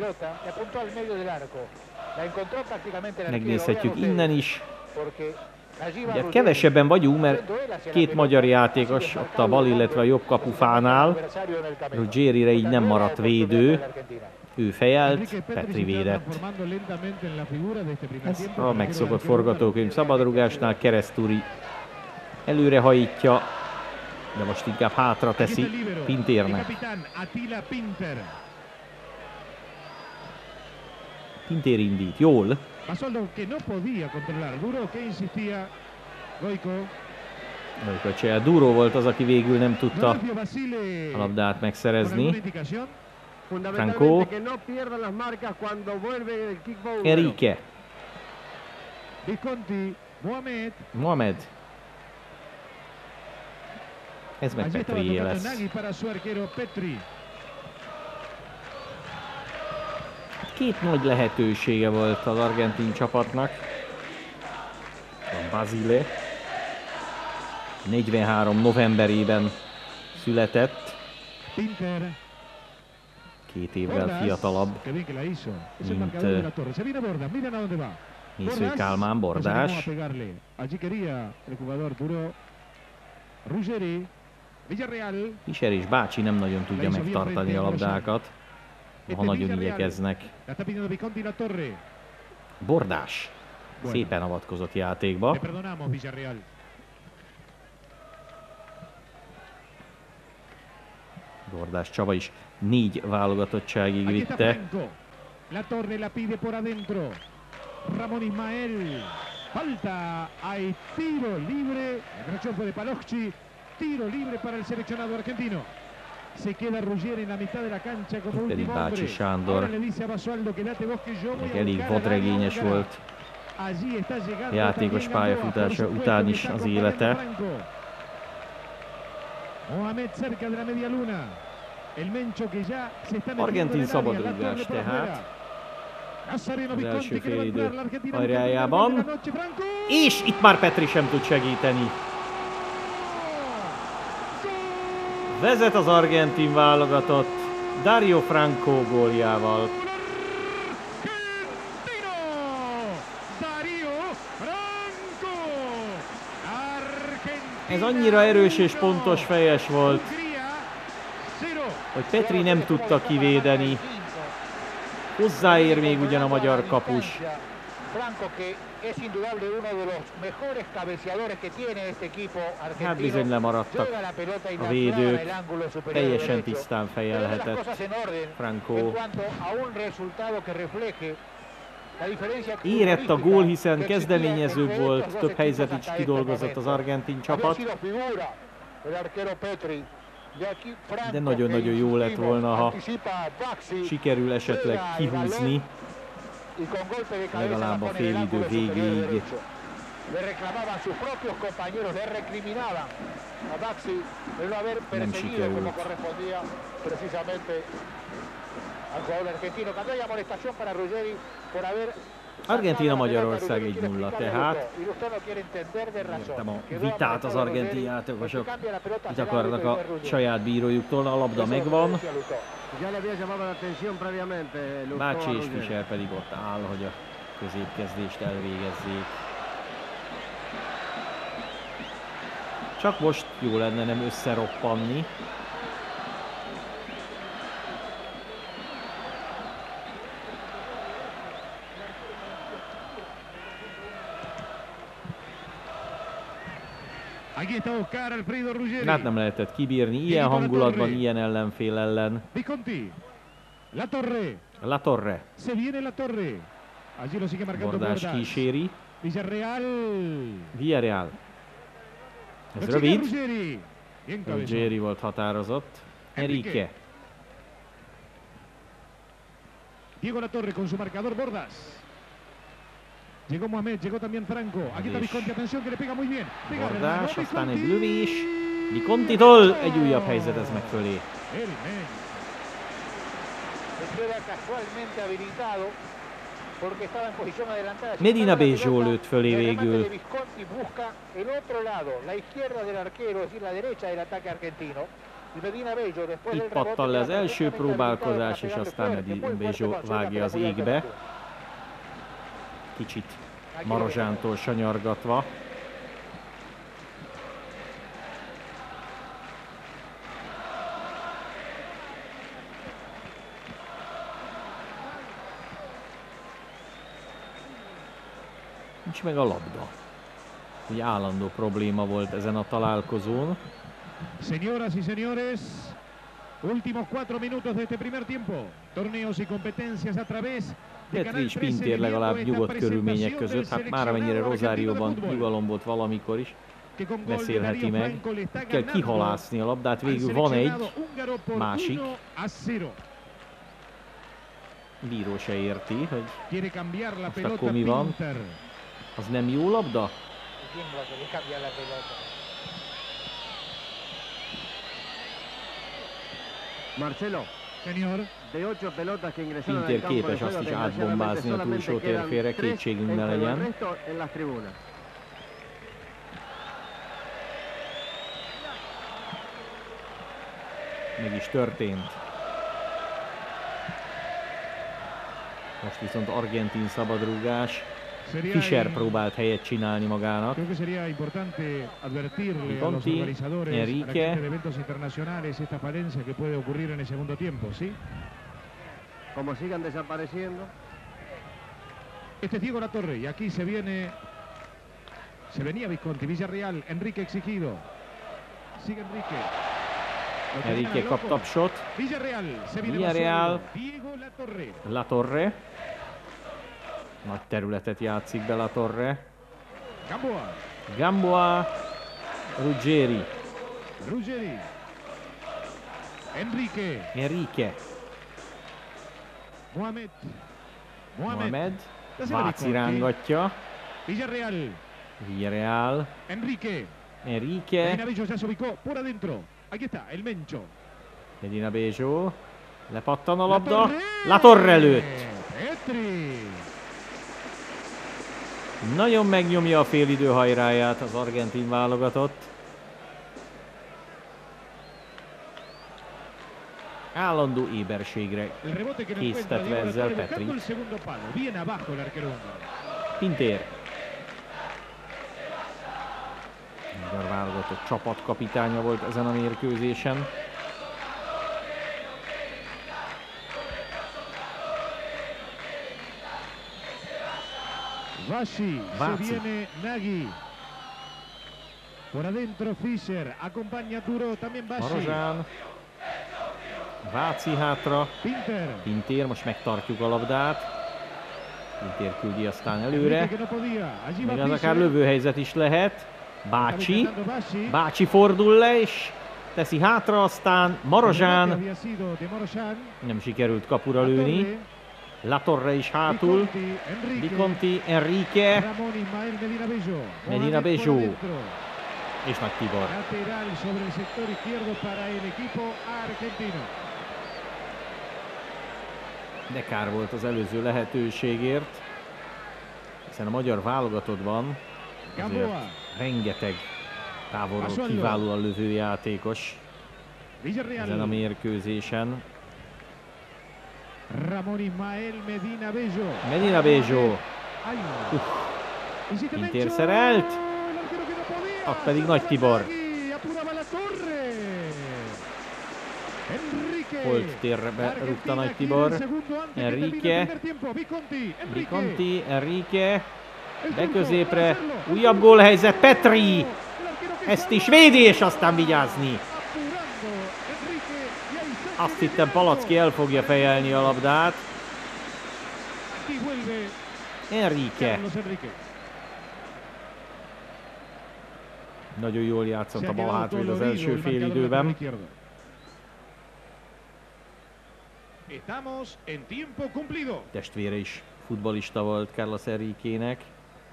Megnézhetjük innen is. Ugye kevesebben vagyunk, mert két magyar játékos ott a bal, illetve a jobb kapufánál. Ruggerire így nem maradt védő. Ő fejelt, Petri védett. Ez a megszokott forgatókönyv szabadrugásnál. Keresztúri előrehajítja, de most inkább hátra teszi Pinternek. Pinter indít, jól. Goycochea Duro volt az, aki végül nem tudta a labdát megszerezni. Franco. Enrique. Mohamed. Ez meg Petrié lesz. Két nagy lehetősége volt az argentin csapatnak. A Basile 43 novemberében született. 2 évvel fiatalabb, mint Mésző Kálmán, Bordás. Fischer és bácsi nem nagyon tudja megtartani a labdákat, ha nagyon igyekeznek. Bordás szépen avatkozott játékba. Bordás Csaba is 4 válogatottságig vitte. La Torre la pide por adentro. Ramón Ismael. Falta. Hay tiro libre. La creación fue de Palocci. Tiro libre para el seleccionado argentino. Se queda Ruggieri en la mitad de la cancha como último hombre. Ahora le dice a Basualdo que date vos que yo voy a elég vadregényes volt játékos pályafutása után is az élete. Mohamed cerca de la media luna. Argentin szabadrúgás tehát az első félidő areájában. És itt már Petri sem tud segíteni. Vezet az argentin válogatott Dario Franco góljával. Ez annyira erős és pontos fejes volt, hogy Petri nem tudta kivédeni. Hozzáér még ugyan a magyar kapus. Hát bizony lemaradtak a védők. Teljesen tisztán fejelhetett Franco. Érett a gól, hiszen kezdeményezőbb volt, több helyzet is kidolgozott az argentin csapat. De nagyon-nagyon jó lett volna, ha sikerül esetleg kihúzni legalább a félidő végéig. Nem sikerült. Argentína-Magyarország 1-0 tehát. Értem a vitát az argentin játékosok. Itt akarnak a saját bírójuktól, a labda megvan. Bácsi és Fischer pedig ott áll, hogy a középkezdést elvégezzék. Csak most jó lenne nem összeroppanni. Hát nem lehetett kibírni ilyen hangulatban, ilyen ellenfél ellen. La Torre. Bordás kíséri. Villarreal. Ez rövid. Ruggieri volt határozott. Enrique. Diego La Torre con su marcador Bordas. Llegó Mohamed, llegó también Franco. Aquí está Visconti, atención que le pega muy bien. Bordás, aztán egy lövés. Viscontitól egy újabb helyzet ez meg fölé. Medina Bézsó lőtt fölé végül. Itt pattan le az első próbálkozás, és aztán Medina Bézsó vágja az égbe. Kicsit Marozsántól sanyargatva. Nincs meg a labda. Ugye állandó probléma volt ezen a találkozón. Señoras y señores, últimos 4 minutos de este primer tiempo. Torneos y competencias a través Petri és Pintér legalább nyugodt körülmények között, hát már amennyire Rosárióban nyugalom volt valamikor is, beszélheti meg. Kell kihalászni a labdát, végül van egy másik. Bíró se érti, hogy most akkor mi van. Az nem jó labda? Marcelo. Señor. Pintér képes azt is átbombázni a túlsó térfélre, kétségünk ne legyen. Meg is történt. Most viszont argentin szabadrúgás. Fischer próbált helyet csinálni magának. Creo que sería importante advertirle a los Conti, organizadores, a la Enrique. gente de eventos internacionales, esta falencia que puede ocurrir en el segundo tiempo, ¿sí? Como sigan desapareciendo. Este es Diego Latorre y aquí se venía Visconti, Villarreal, Enrique exigido. Sigue Enrique. Lo termina Enrique loco. kap tapsot. Villarreal, se viene Villarreal. Basualdo. Diego Latorre. Latorre. Nagy területet játszik be Latorre. Gamboa. Gamboa. Ruggeri. Ruggeri. Enrique. Enrique. Mohamed. Mohamed. Da Silva Váci Visconti. rángatja. Villarreal. Villarreal. Enrique. Enrique. Medina Bello ya se ubicó por adentro. Aquí está, el Mencho. Medina Bézsó. Lepattan a labda. Latorre előtt. Petri. Nagyon megnyomja a félidő hajráját az argentin válogatott. Állandó éberségre El rebote que no encuentra késztetve Diego ezzel Latorre buscando Petri. el segundo palo. Bien abajo el arquero húngaro. Pintér. Magyar válogatott csapatkapitánya volt ezen a mérkőzésen. Vassi, Váci. se viene Nagy. Por adentro Fischer, acompaña Duro, también Vassi. Marozsán. Váci hátra. Pinter. Pintér, most megtartjuk a labdát. Pintér küldi aztán Enrique előre. que no podía. Allí va Még az akár Fischer. lövőhelyzet is lehet. Bácsi. Está intentando Vassi. Bácsi fordul le és teszi hátra, aztán Marozsán. Había sido de Marozsán. Nem sikerült kapura lőni. Latorre, Latorre is hátul. Visconti, Enrique. Visconti, Enrique Ramón Ismael Medina Bello. Medina Mohamed Bello. por dentro. és Nagy Tibor. Lateral sobre el sector izquierdo para el equipo argentino. De kár volt az előző lehetőségért, hiszen a magyar válogatottban azért Gamboa. rengeteg távolról Basualdo. kiválóan lövő játékos ezen a Villarreal. mérkőzésen. Ramón Ismael Medina Bello. Medina Bézsó, Ay. Insiste Pintér Mencho. szerelt, El arquero que no podía. ott pedig Se Nagy va Tibor. Nagy, apuraba la torre. Enrique. Holt térbe Argentina rúgta Nagy quiere Tibor. el segundo antes que Enrique. termine el primer tiempo. Visconti. Enrique. Visconti, Enrique, El be turco, középre, para hacerlo. újabb gólhelyzet, Petri, El arquero que ezt is salva. védi, és aztán vigyázni. Apurando. Enrique. Y ahí Sánchez Azt de hittem Milano. Palacki el fogja fejelni a labdát. Y vuelve Enrique. Carlos Enrique. Nagyon jól játszott Se a ha bal quedado hátvéd az dolorido első el fél marcador lateral időben. izquierdo. Estamos en tiempo cumplido. Testvére is futballista volt Carlos Enriquének.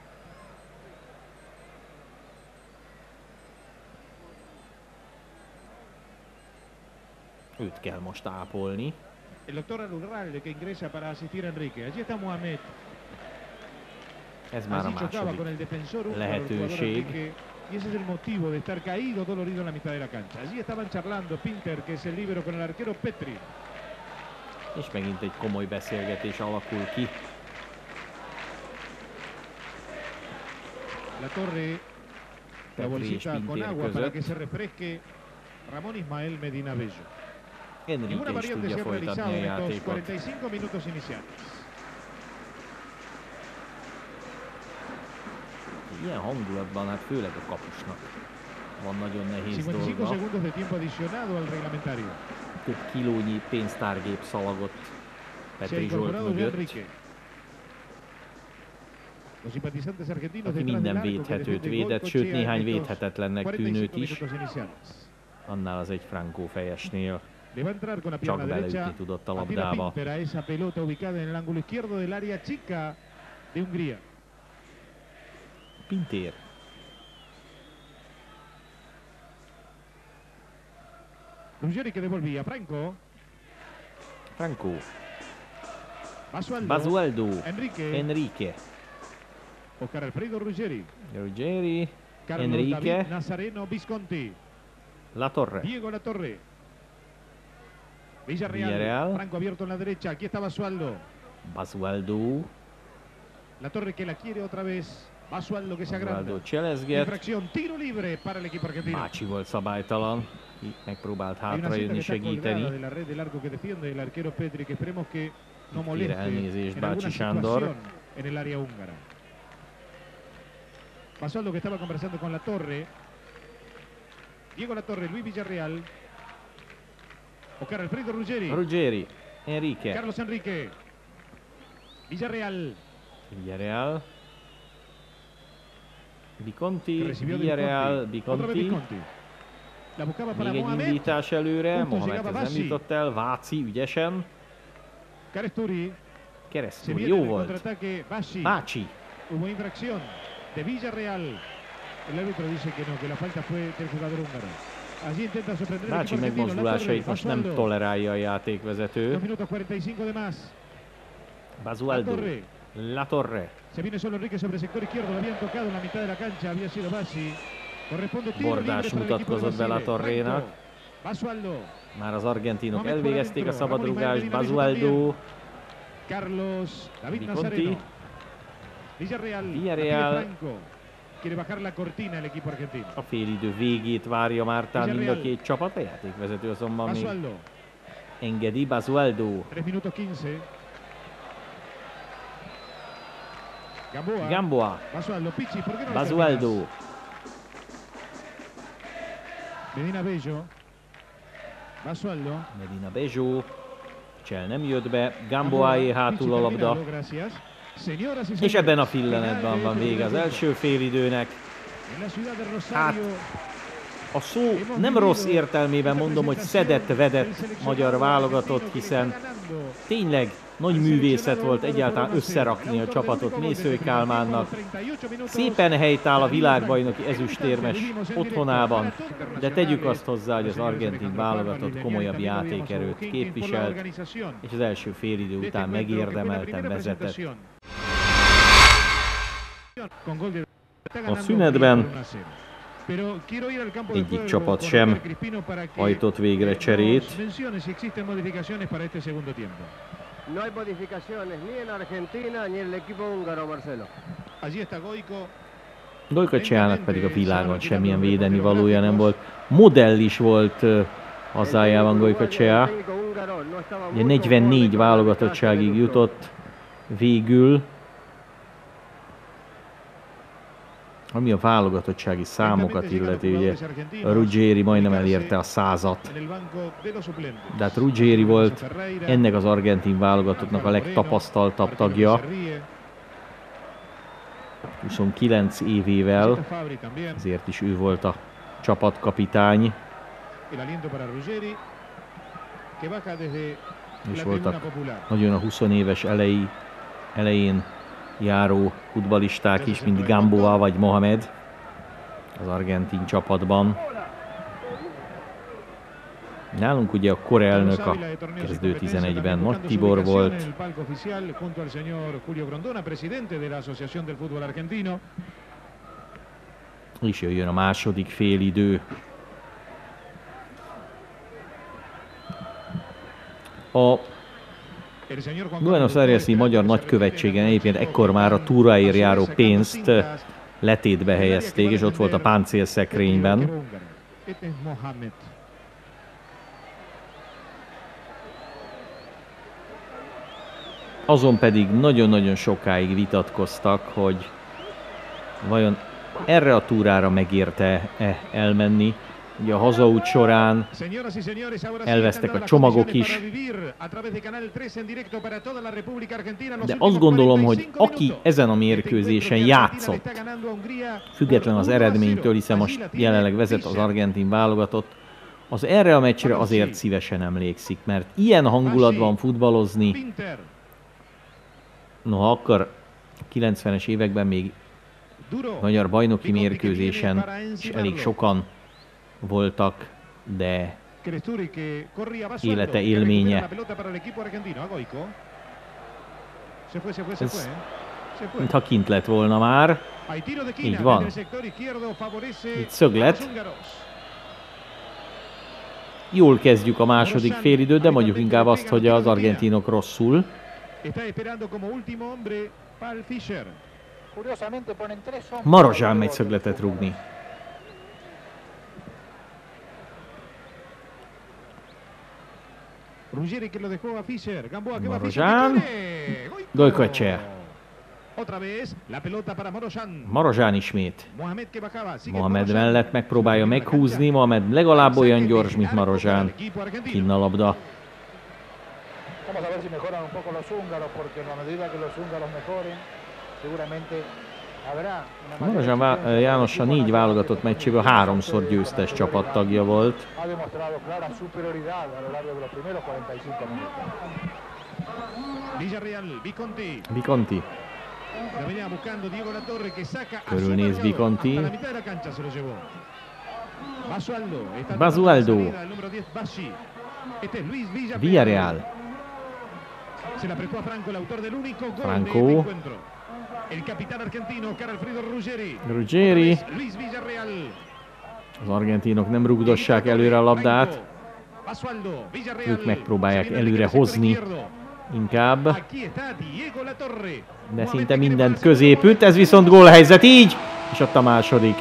Őt kell most ápolni. El doctor Alurralde que ingresa para asistir a Enrique. Allí está Mohamed. Ez már a Allí chocaba con el második defensor húngaro, el jugador lehetőség. Enrique. Y ese es el motivo de estar caído, dolorido en la mitad de la cancha. Allí estaban charlando Pinter, que es el líbero, con el arquero Petri. És megint egy komoly beszélgetés alakul ki. La Torre, la Petri bolsita és con Pintér agua para que között. se refresque. Ramón Ismael Medina Bello. Enrique Ninguna is variante se tudja ha realizado folytatni a en estos játékot. 45 minutos iniciales. Ilyen hangulatban, hát főleg a kapusnak van nagyon nehéz 55 dolga. segundos de tiempo adicionado al reglamentario. Több kilónyi pénztárgép szalagott Se ha Petri Zsolt incorporado ya mögött, Enrique. Los simpatizantes argentinos aki detrás del minden arco que védhetőt defiende védett, Goicoechea sőt néhány en estos védhetetlennek 45 tűnőt is, minutos iniciales. annál az egy Franco fejesnél. Le va a entrar con la pierna Csak derecha. beleütni tudott a Attila labdába. Pinter a esa pelota ubicada en el ángulo izquierdo del área chica de Hungría. Pintér. Ruggeri que devolvía. Franco. Franco. Basualdo. Basualdo. Enrique. Enrique. Oscar Alfredo Ruggeri. Ruggeri. Carlos Enrique. David Nazareno Visconti. Latorre. Diego Latorre. Villarreal. Villarreal. Franco abierto en la derecha. Aquí está Basualdo. Basualdo. La Torre que la quiere otra vez. Basualdo que se agranda. Basualdo cselezget. Infracción, tiro libre para el equipo argentino. Bácsi volt szabálytalan. Ki megpróbált hátrajönni, segíteni. De la red del arco que defiende el arquero Petri, que esperemos que no Kére moleste elnézést en alguna Bácsi Sándor. situación en el área húngara. Basualdo que estaba conversando con La Torre. Diego La Torre, Luis Villarreal. Oscar Alfredo Ruggeri. Ruggeri, Enrique. Carlos Enrique. Villarreal. Villarreal. Biconti, Que recibió de Villarreal, Otra vez Biconti. Visconti. La buscaba para Még egy Mohamed. indítás előre, Pontos Mohamed llegaba ez nem Bassi. jutott el, Váci ügyesen. Caresturi. Se Keresztül viene jó el volt. contraataque. Bassi. Bácsi. Hubo infracción de Villarreal. El árbitro dice que no, que la falta fue del jugador húngaro. Allí intenta sorprender el Bácsi equipo argentino. La megmozdulásait Torre, most nem Basualdo. tolerálja a 2 játékvezető. minutos 45 de más. La Basualdo. Torre. La Torre. Se viene solo Enrique sobre el sector izquierdo. Lo habían tocado en la mitad de la cancha. Había sido Bassi. Corresponde tiro libre Bordás para el equipo de mutatkozott be La Basile. Torrénak. Franco. Basualdo. Már az argentinok Mohamed elvégezték a Fuera dentro. szabadrugást. Ramón Ismael Basualdo. Carlos. David Biconti. Nazareno. Villarreal. Villarreal. La pide Franco. Quiere bajar la cortina el equipo argentino. A félidő végét várja már talán mind a Villarreal. két csapat, a játékvezető azonban még Basualdo. engedi. Basualdo. 3 minutos 15. Gamboa. Gamboa. Basualdo. Pichi, ¿por qué no le Basualdo. terminas? Medina Bello. Basualdo. Medina Bezsó. Csel nem jött be. Gamboáé hátul a labda. Gracias. Señoras y És señores, ebben a pillanatban final van de vége az este első félidőnek. En la ciudad de Rosario, A szó nem rossz értelmében mondom, hogy szedett-vedett magyar válogatott, hiszen tényleg nagy művészet volt egyáltalán összerakni a csapatot Mészői Kálmánnak. Szépen helytáll a világbajnoki ezüstérmes otthonában, de tegyük azt hozzá, hogy az argentin válogatott komolyabb játékerőt képviselt, és az első félidő után megérdemelten vezetett. A szünetben egyik csapat sem hajtott végre cserét. No hay modificaciones ni en Argentina ni en el equipo húngaro, Marcelo. Goicocheának pedig a világon semmilyen védeni valója nem volt. Modell is volt hazájában Goicoechea. Ugye 44 válogatottságig jutott végül. Ami a válogatottsági számokat illeti, ugye Ruggeri majdnem elérte a 100-at. De hát Ruggeri volt ennek az argentin válogatottnak a legtapasztaltabb tagja. 29 évével, ezért is ő volt a csapatkapitány. És voltak nagyon a 20 éves elején járó futballisták is, mint Gamboa vagy Mohamed az argentin csapatban. Nálunk ugye a kor elnök a kezdő 11-ben Nagy Tibor volt. És jöjjön a második félidő. A Buenos Aires-i magyar nagykövetségen egyébként ekkor már a túráért járó pénzt letétbe helyezték, és ott volt a páncélszekrényben. Azon pedig nagyon-nagyon sokáig vitatkoztak, hogy vajon erre a túrára megérte-e elmenni. Ugye a hazaút során elvesztek a csomagok is. De azt gondolom, hogy aki ezen a mérkőzésen játszott, független az eredménytől, hiszen most jelenleg vezet az argentin válogatott, az erre a meccsre azért szívesen emlékszik, mert ilyen hangulatban futballozni, noha akkor a 90-es években még magyar bajnoki mérkőzésen is elég sokan voltak, de élete élménye. Ez mintha kint lett volna már. Így van. Itt szöglet. Jól kezdjük a második félidőt, de mondjuk inkább azt, hogy az argentinok rosszul. Pal Fischer. Curiosamente ponen 3 hombres. Marozsán megy szögletet rúgni. Ruggeri que lo dejó a Fischer. Gamboa que va a Marozsán. Fischer. Gólköcse. Otra vez la pelota para Marozsán. Marozsán ismét. Mohamed que bajaba. Sigue Mohamed Marozsán. mellett megpróbálja meghúzni. Mohamed legalább olyan gyors, mint Marozsán. Kinn a labda. Vamos a ver si mejoran un poco los húngaros, porque en la medida que los húngaros mejoren, seguramente habrá una Marozsán János a 4 válogatott meccséből 3-szor győztes csapattagja volt. ha demostrado clara superioridad a lo largo de los primeros 45 minutos. Villarreal, Visconti. Visconti. La venía buscando Diego Latorre que saca a su Körülnéz marcador. Visconti. Hasta la mitad de la cancha se lo llevó. Basualdo. Está Basualdo. tomando la salida, el número 10, Bassi. Este es Luis Villarreal. Villarreal. Se la prestó a Franco, el autor del único gol Franco. de este encuentro. El capitán argentino, Caralfredo Ruggeri. Ruggeri. Otra vez Luis Villarreal. Az argentinok nem rugdossák előre a labdát. Basualdo, Villarreal. Ők megpróbálják Se viene előre el sector hozni izquierdo. inkább. Aquí está Diego Latorre. De szinte mindent középütt, ez viszont gólhelyzet így! És ott a második.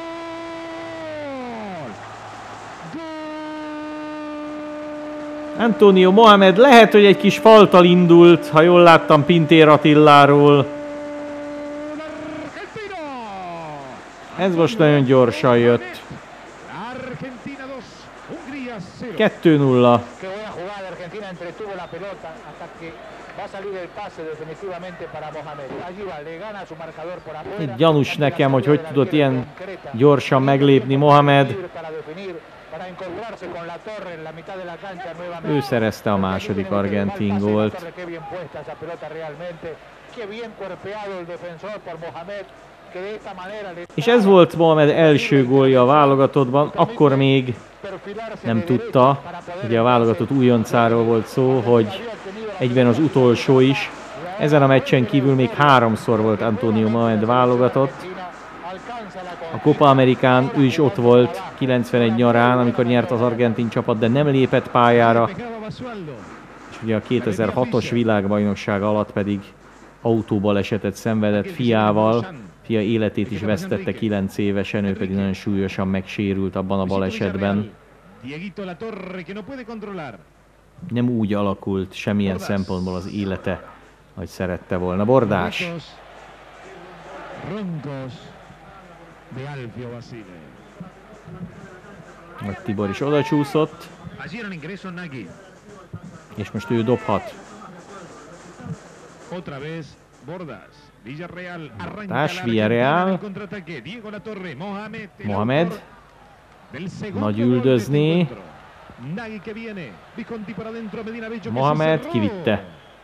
Antonio Mohamed lehet, hogy egy kis faltal indult, ha jól láttam Pintér Attiláról. Ez most nagyon gyorsan jött. 2-0. Qué buena jugada, Argentina entretuvo la pelota hasta que va a salir el pase definitivamente para Mohamed. Allí va, le gana su marcador por afuera. Itt gyanús nekem, hogy tudott ilyen gyorsan meglépni Mohamed. Ő szerezte a második argentin gólt. És ez volt Mohamed első gólja a válogatottban, akkor még nem tudta, ugye a válogatott újoncáról volt szó, hogy egyben az utolsó is. Ezen a meccsen kívül még 3-szor volt Antonio Mohamed válogatott. A Copa Amerikán ő is ott volt 91 nyarán, amikor nyert az argentin csapat, de nem lépett pályára. És ugye a 2006-os világbajnokság alatt pedig autóbalesetet szenvedett fiával. Fia életét is vesztette 9 évesen, ő pedig nagyon súlyosan megsérült abban a balesetben. Nem úgy alakult semmilyen szempontból az élete, hogy szerette volna. Bordás. Nagy Tibor is oda csúszott. És most ő dobhat. Villarreal. Mohamed. Nagy üldözni. Mohamed kivitte.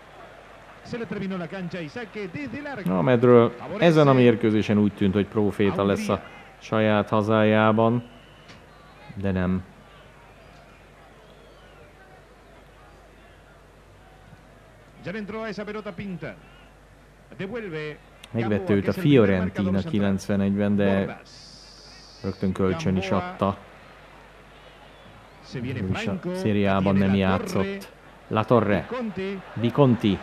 Mohamedről ezen a mérkőzésen úgy tűnt, hogy próféta lesz a saját hazájában, de nem. Megvette őt a Fiorentina 91-ben, de rögtön kölcsön is adta. Ő is a szériában nem játszott. Latorre. Visconti.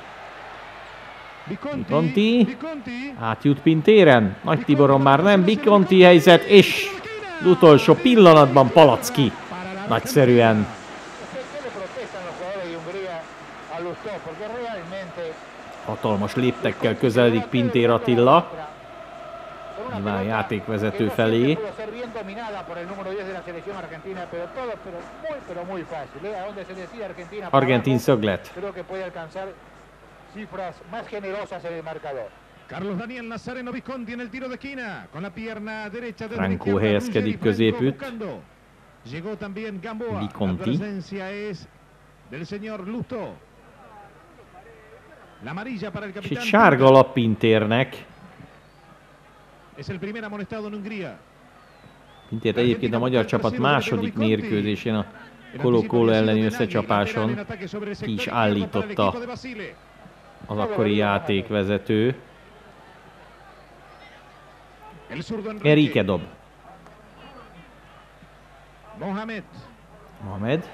Visconti. Átjut Pintéren. Nagy Tiboron már nem. Visconti helyzet, és az utolsó pillanatban Palacki. Nagyszerűen. Hatalmas léptekkel közeledik Pintér Attila. Nyilván játékvezető felé. Argentin szöglet. Franco helyezkedik középütt. Visconti. És itt sárga lap Pintérnek. Pintért egyébként a magyar csapat második mérkőzésén a Colo-Colo elleni összecsapáson ki is állította az akkori játékvezető. Enrique dob. Mohamed.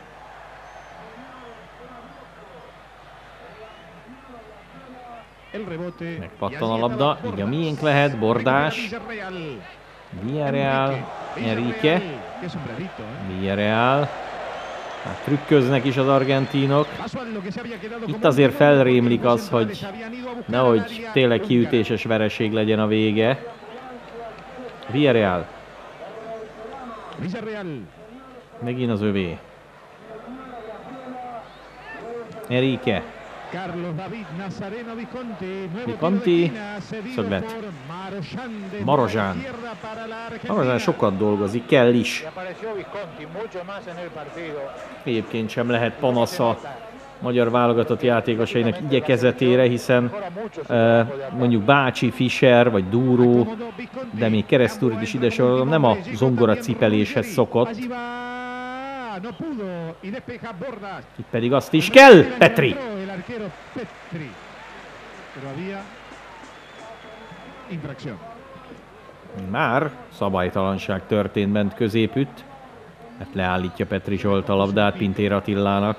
Megpattan a labda, így a miénk lehet, Bordás. Villarreal, Enrique. Villarreal. Hát trükköznek is az argentinok. Itt azért felrémlik az, hogy nehogy tényleg kiütéses vereség legyen a vége. Villarreal. Megint az övé. Enrique. Visconti. Szögbet. Marozsán. Marozsán sokat dolgozik, kell is. Egyébként sem lehet panasz a magyar válogatott játékosainak igyekezetére, hiszen mondjuk Bácsi, Fischer vagy Dúró, de még Keresztúrit is ide sorolom, nem a zongora cipeléshez szokott. Itt pedig azt is kell, Petri! Már szabálytalanság történt bent középütt. Hát leállítja Petri Zsolt a labdát Pintér Attilának.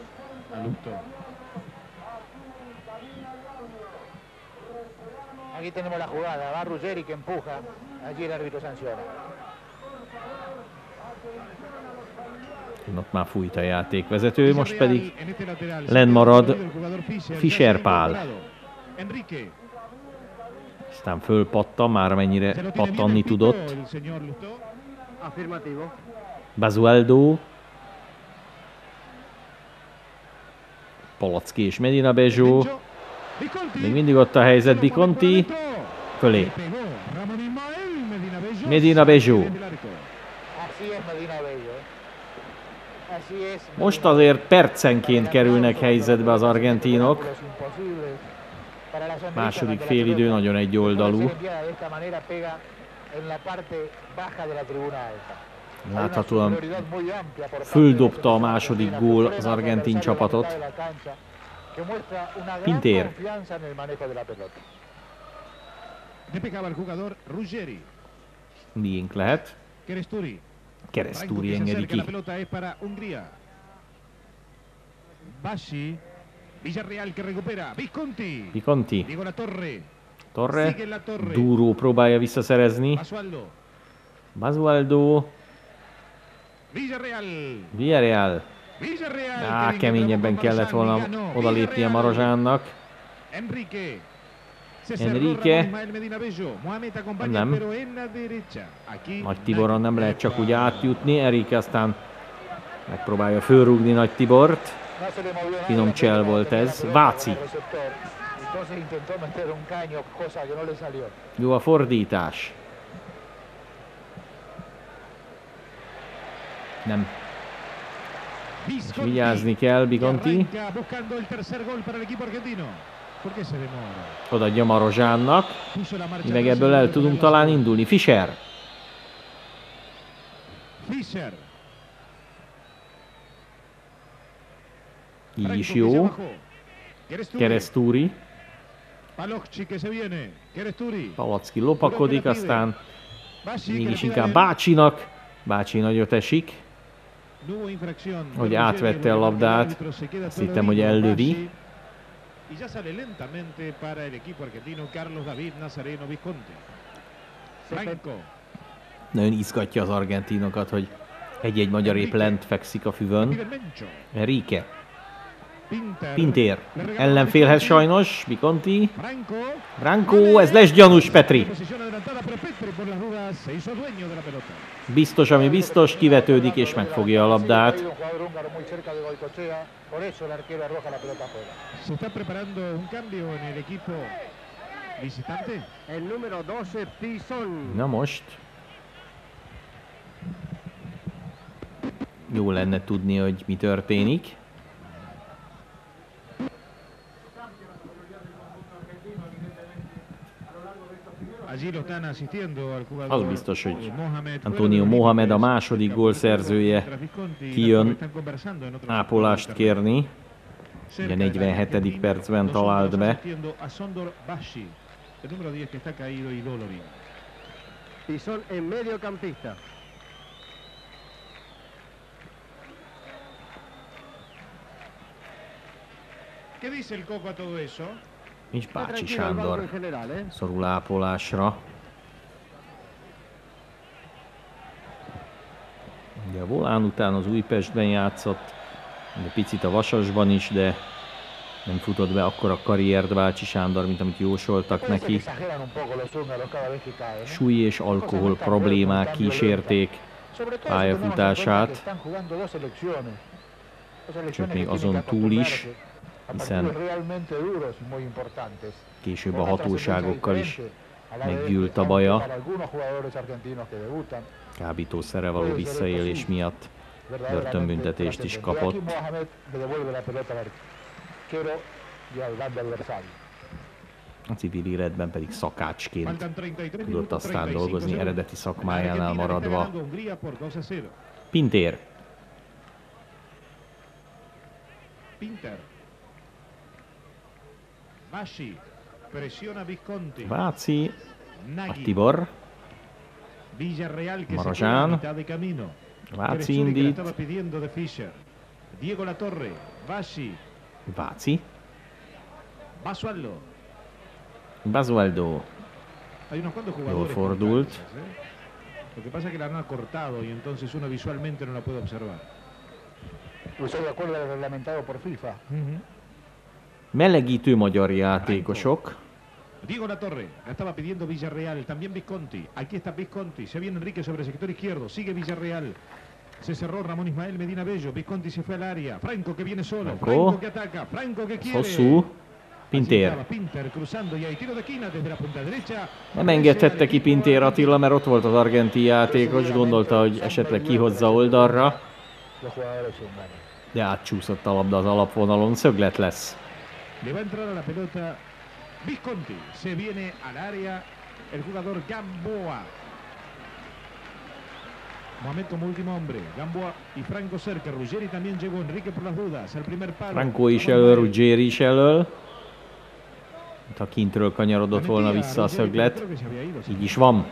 Aquí tenemos la jugada, va Ruggeri que empuja, allí el árbitro sanciona. Ott már fújt a játékvezető, most pedig lenn marad Fischer Pál. Aztán fölpattan, már mennyire pattanni tudott. Basualdo. Palacki és Medina Bejo. Még mindig ott a helyzet, Visconti. Fölé. Medina Bejo. Most azért percenként kerülnek helyzetbe az argentinok. Második félidő nagyon egyoldalú. Láthatóan földobta a második gól az argentin csapatot. Pintér. Miénk lehet. Keresztúri engedi ki. Visconti. Torre. Dúró próbálja visszaszerezni. Basualdo. Villarreal. Keményebben kellett volna odalépnie Marozsánnak. Enrique. Nem. Nagy Tiboron nem lehet csak úgy átjutni. Enrique aztán megpróbálja fölrúgni Nagy Tibort. Finom csel volt ez. Váci. Jó a fordítás. Nem. És vigyázni kell, Visconti. Odaadja Marozsánnak. Mi meg ebből el tudunk talán indulni. Fischer. Így is jó. Keresztúri. Palacki lopakodik, aztán mégis inkább Bácsinak. Bácsi nagyot esik. Hogy átvette a labdát. Azt hittem, hogy ellövi. Nagyon izgatja az argentinokat, hogy egy-egy magyar épp lent fekszik a füvön. Enrique. Pintér. Ellenfélhez sajnos. Visconti. Branco. Ez lesz gyanús, Petri. Biztos, ami biztos, kivetődik és megfogja a labdát. Na most. Jó lenne tudni, hogy mi történik. Az biztos, hogy Antonio Mohamed, a második gólszerzője, kijön ápolást kérni. Ugye 47. percben talált be. ¿Qué dice el Coco a todo eso? És Bácsi Sándor szorul ápolásra. Ugye a Volán után az Újpestben játszott, de picit a Vasasban is, de nem futott be akkora karriert Bácsi Sándor, mint amit jósoltak neki. Súly és alkohol problémák kísérték pályafutását, sőt még azon túl is, hiszen később a hatóságokkal is meggyűlt a baja. Kábítószerrel való visszaélés miatt börtönbüntetést is kapott. A civil életben pedig szakácsként tudott aztán dolgozni, eredeti szakmájánál maradva. Pintér. Váci, Tibor, Marozsán, Váci indít, Váci, Basualdo, jól fordult. Lo que pasa es que la han acortado y entonces uno visualmente no la puede observar. Estoy de acuerdo al reglamentado por FIFA. Melegítő magyar játékosok. Diego Latorre, la estaba pidiendo Villarreal, también Visconti. Aquí está Visconti, se viene Enrique sobre el sector izquierdo, sigue Villarreal. Se cerró Ramón Ismael Medina Bello, Visconti se fue al área. Franco que viene solo, Franco que ataca, Franco que quiere. Hosszú, Pintér. Nem engedhette ki Pintér Attila, mert ott volt az argentin játékos, gondolta, hogy esetleg kihozza oldalra. De átcsúszott a labda az alapvonalon, szöglet lesz. Le va a entrar a la pelota Visconti, se viene al área el jugador Gamboa. Mohamed como último hombre, Gamboa y Franco cerca, Ruggeri también llegó, Enrique por las dudas, al primer palo. Franco is elől, Ruggeri is elől. Ha kintről kanyarodott volna vissza a szöglet, így is van.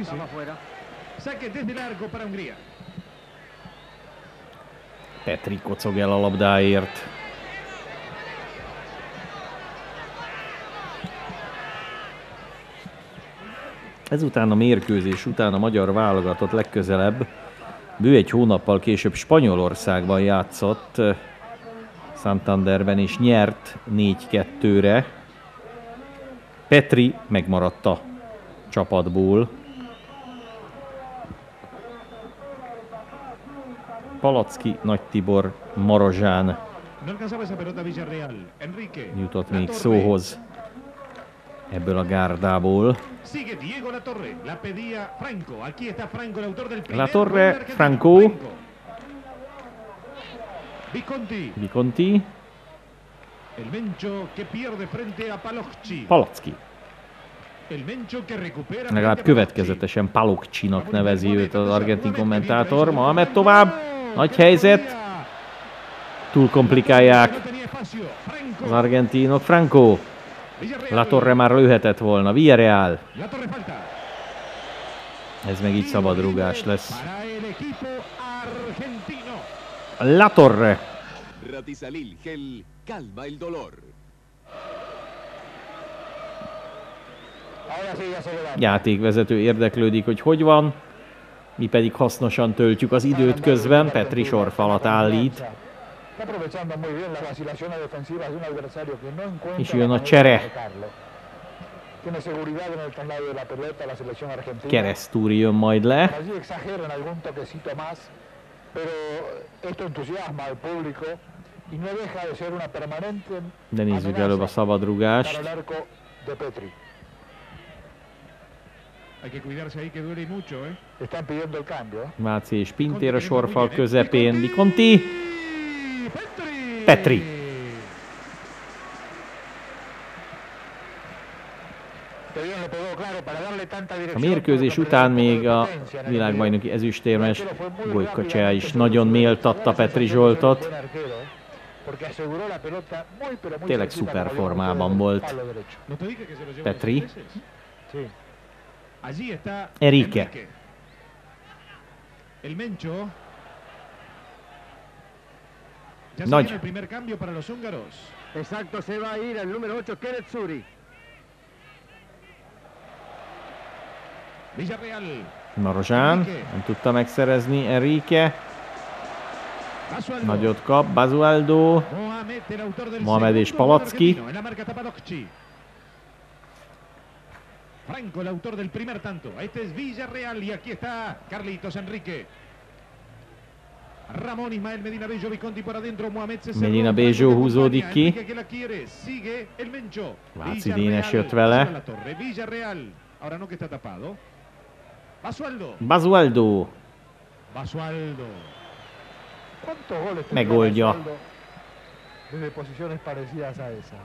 Petri kocog el a labdáért. Ezután a mérkőzés után a magyar válogatott legközelebb bő egy hónappal később Spanyolországban játszott, Santanderben, és nyert 4-2-re. Petri megmaradt a csapatból. Palacki, Nagy Tibor, Marozsán jutott még szóhoz ebből a gárdából. Latorre, Franco, Visconti, Palacki. Legalább következetesen Palocsinak nevezi őt az argentin kommentátor. Mohamed tovább, nagy helyzet, túl komplikálják az argentinok. Franco, Latorre már lőhetett volna, Villarreal. Ez meg így szabadrúgás lesz. Latorre. Játékvezető érdeklődik, hogy van, mi pedig hasznosan töltjük az időt közben. Petri sorfalat állít. És jön a csere. Keresztúri jön majd le. De nézzük előbb a szabadrúgást. Váci és Pintér a sorfal közepén. Visconti. Petri. A mérkőzés után még a világbajnoki ezüstérmes Gojko Cseh is nagyon méltatta Petri Zsoltot. Tényleg szuper formában volt Petri. Enrique. Ya se viene el primer cambio para los húngaros. Exacto, se va a ir el número 8, Keret Szuri. Villarreal. Marozsán nem tudta megszerezni, Enrique. Nagyot kap, Basualdo. Mohamed és Palacki. Franco, el autor del primer tanto. Este es Villarreal y aquí está Carlitos Enrique. Ramón Ismael Medina Bello, Visconti por adentro, Mohamed se Medina Bello húzódik ki. que la quiere, sigue el Mencho. Váci Dénes jött vele. Villarreal, ahora no que está tapado. Basualdo. Basualdo. Basualdo. ¿Cuántos goles megoldja. Basualdo desde posiciones parecidas a esa?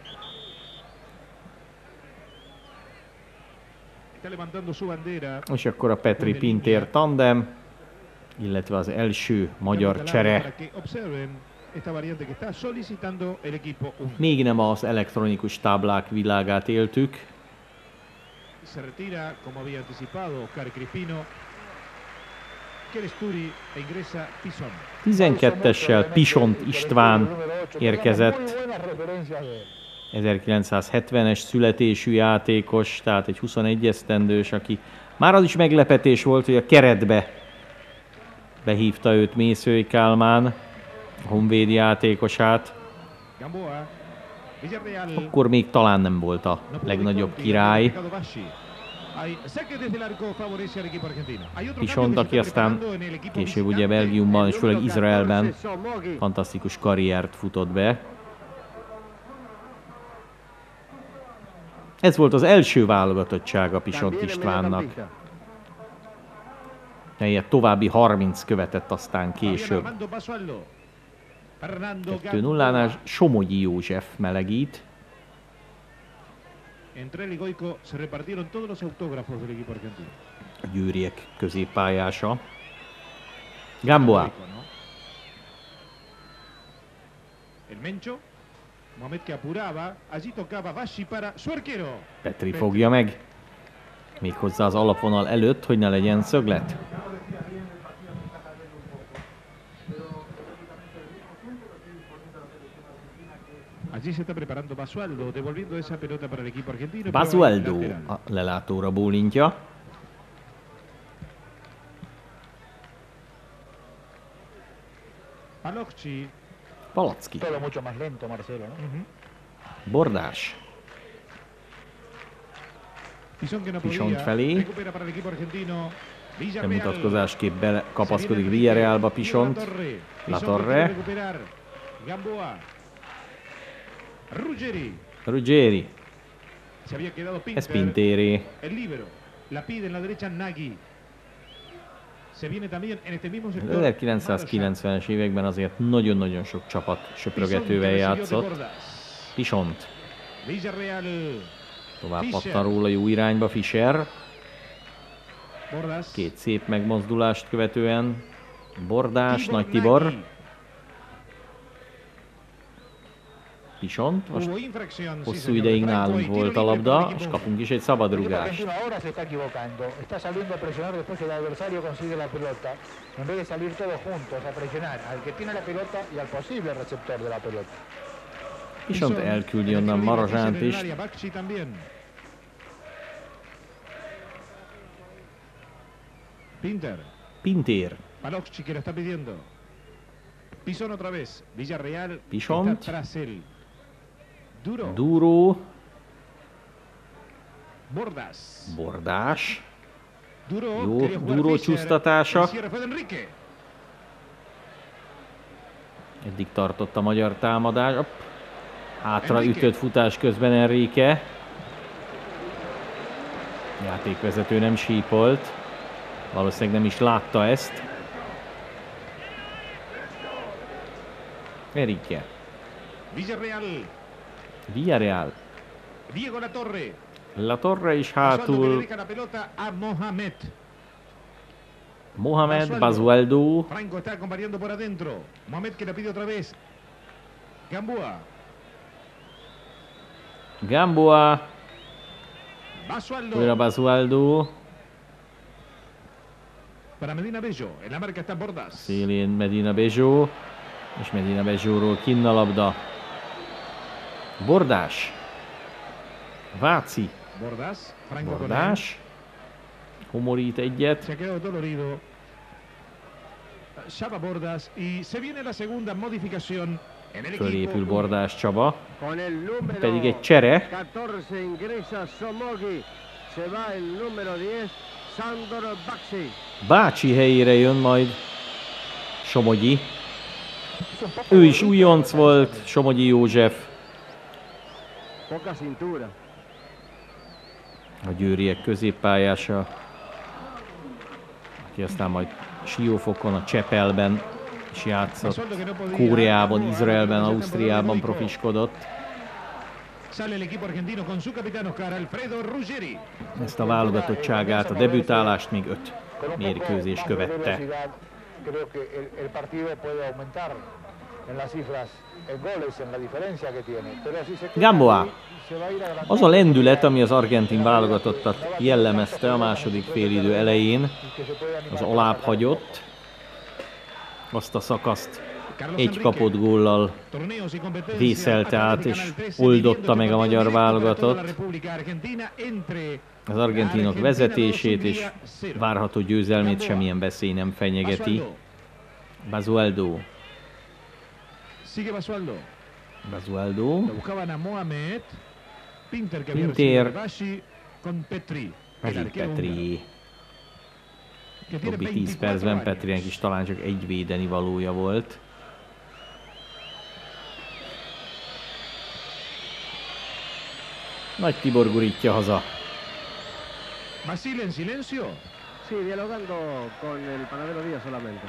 Está levantando su bandera. És akkor a Petri Pintér tandem, illetve az első magyar csere. Még nem az elektronikus táblák világát éltük. Se retira, como había anticipado Oscar Crispino. Keresturi e ingresa Pison. 12-essel Pisont István érkezett. 1970-es születésű játékos, tehát egy 21 esztendős, aki már az is meglepetés volt, hogy a keretbe behívta őt Mészői Kálmán, a Honvéd játékosát. Akkor még talán nem volt a legnagyobb király. Pisont, aki aztán később ugye Belgiumban és főleg Izraelben fantasztikus karriert futott be. Ez volt az első válogatottsága Pisont Istvánnak. Helyett további 30 követett aztán később. 2-0-nál Somogyi József melegít. A győriek középpályása. Gamboa. Petri fogja meg. Méghozzá az alapvonal előtt, hogy ne legyen szöglet. Allí se está preparando Basualdo, devolviendo esa pelota para el equipo argentino. Basualdo a lelátóra bólintja. Palacki. Todo mucho más lento, Marcelo, ¿no? Bordás. Pisont felé. Bemutatkozásképp belekapaszkodik Villarrealba Pisont. Latorre. Ruggeri. Ez Pintéri. 1990-es években azért nagyon-nagyon sok csapat söprögetővel játszott. Pisont. Tovább pattan róla jó irányba Fischer. Két szép megmozdulást követően Bordás, Nagy Tibor. Pisont, most hosszú ideig nálunk volt a labda, és kapunk is egy szabadrúgást. Pisont elküldi onnan Marozsánt is. Pintér. Pisont. Duro. Bordás. Jó, Duro csúsztatása. Eddig tartott a magyar támadás. Hátra ütött futás közben Enrique. Játékvezető nem sípolt. Valószínűleg nem is látta ezt. Enrique. Villarreal. Latorre is hátul. Mohamed, Basualdo. Franco está acompañando por adentro. Mohamed que la pide otra vez. Gamboa. Újra Basualdo. Para Medina Bello. En la marca está Bordas. Szélén Medina Bello. És Medina Bezsóról kinn a labda. Bordás. Váci. Bordás. Homorít egyet. Fölépül Bordás Csaba. Pedig egy csere. Bácsi helyére jön majd Somogyi. Ő is újonc volt, Somogyi József. A győriek középpályása, aki aztán majd Siófokon, a Csepelben is játszott, Kóreában, Izraelben, Ausztriában profiskodott. Ezt a válogatottságát, a debütálást még 5 mérkőzés követte. Gamboa. Az a lendület, ami az argentin válogatottat jellemezte a második félidő elején, az alább hagyott. Azt a szakaszt egy kapott góllal vészelte át és oldotta meg a magyar válogatott. Az argentinok vezetését és várható győzelmét semmilyen veszély nem fenyegeti. Basualdo. Basualdo. Pinter. Pedig Petri. Dobbi 10 percben, Petrinek is talán csak egy védeni valója volt. Nagy Tibor gurítja haza. Basile en silencio. Sí, dialogando con el panadero Díaz solamente.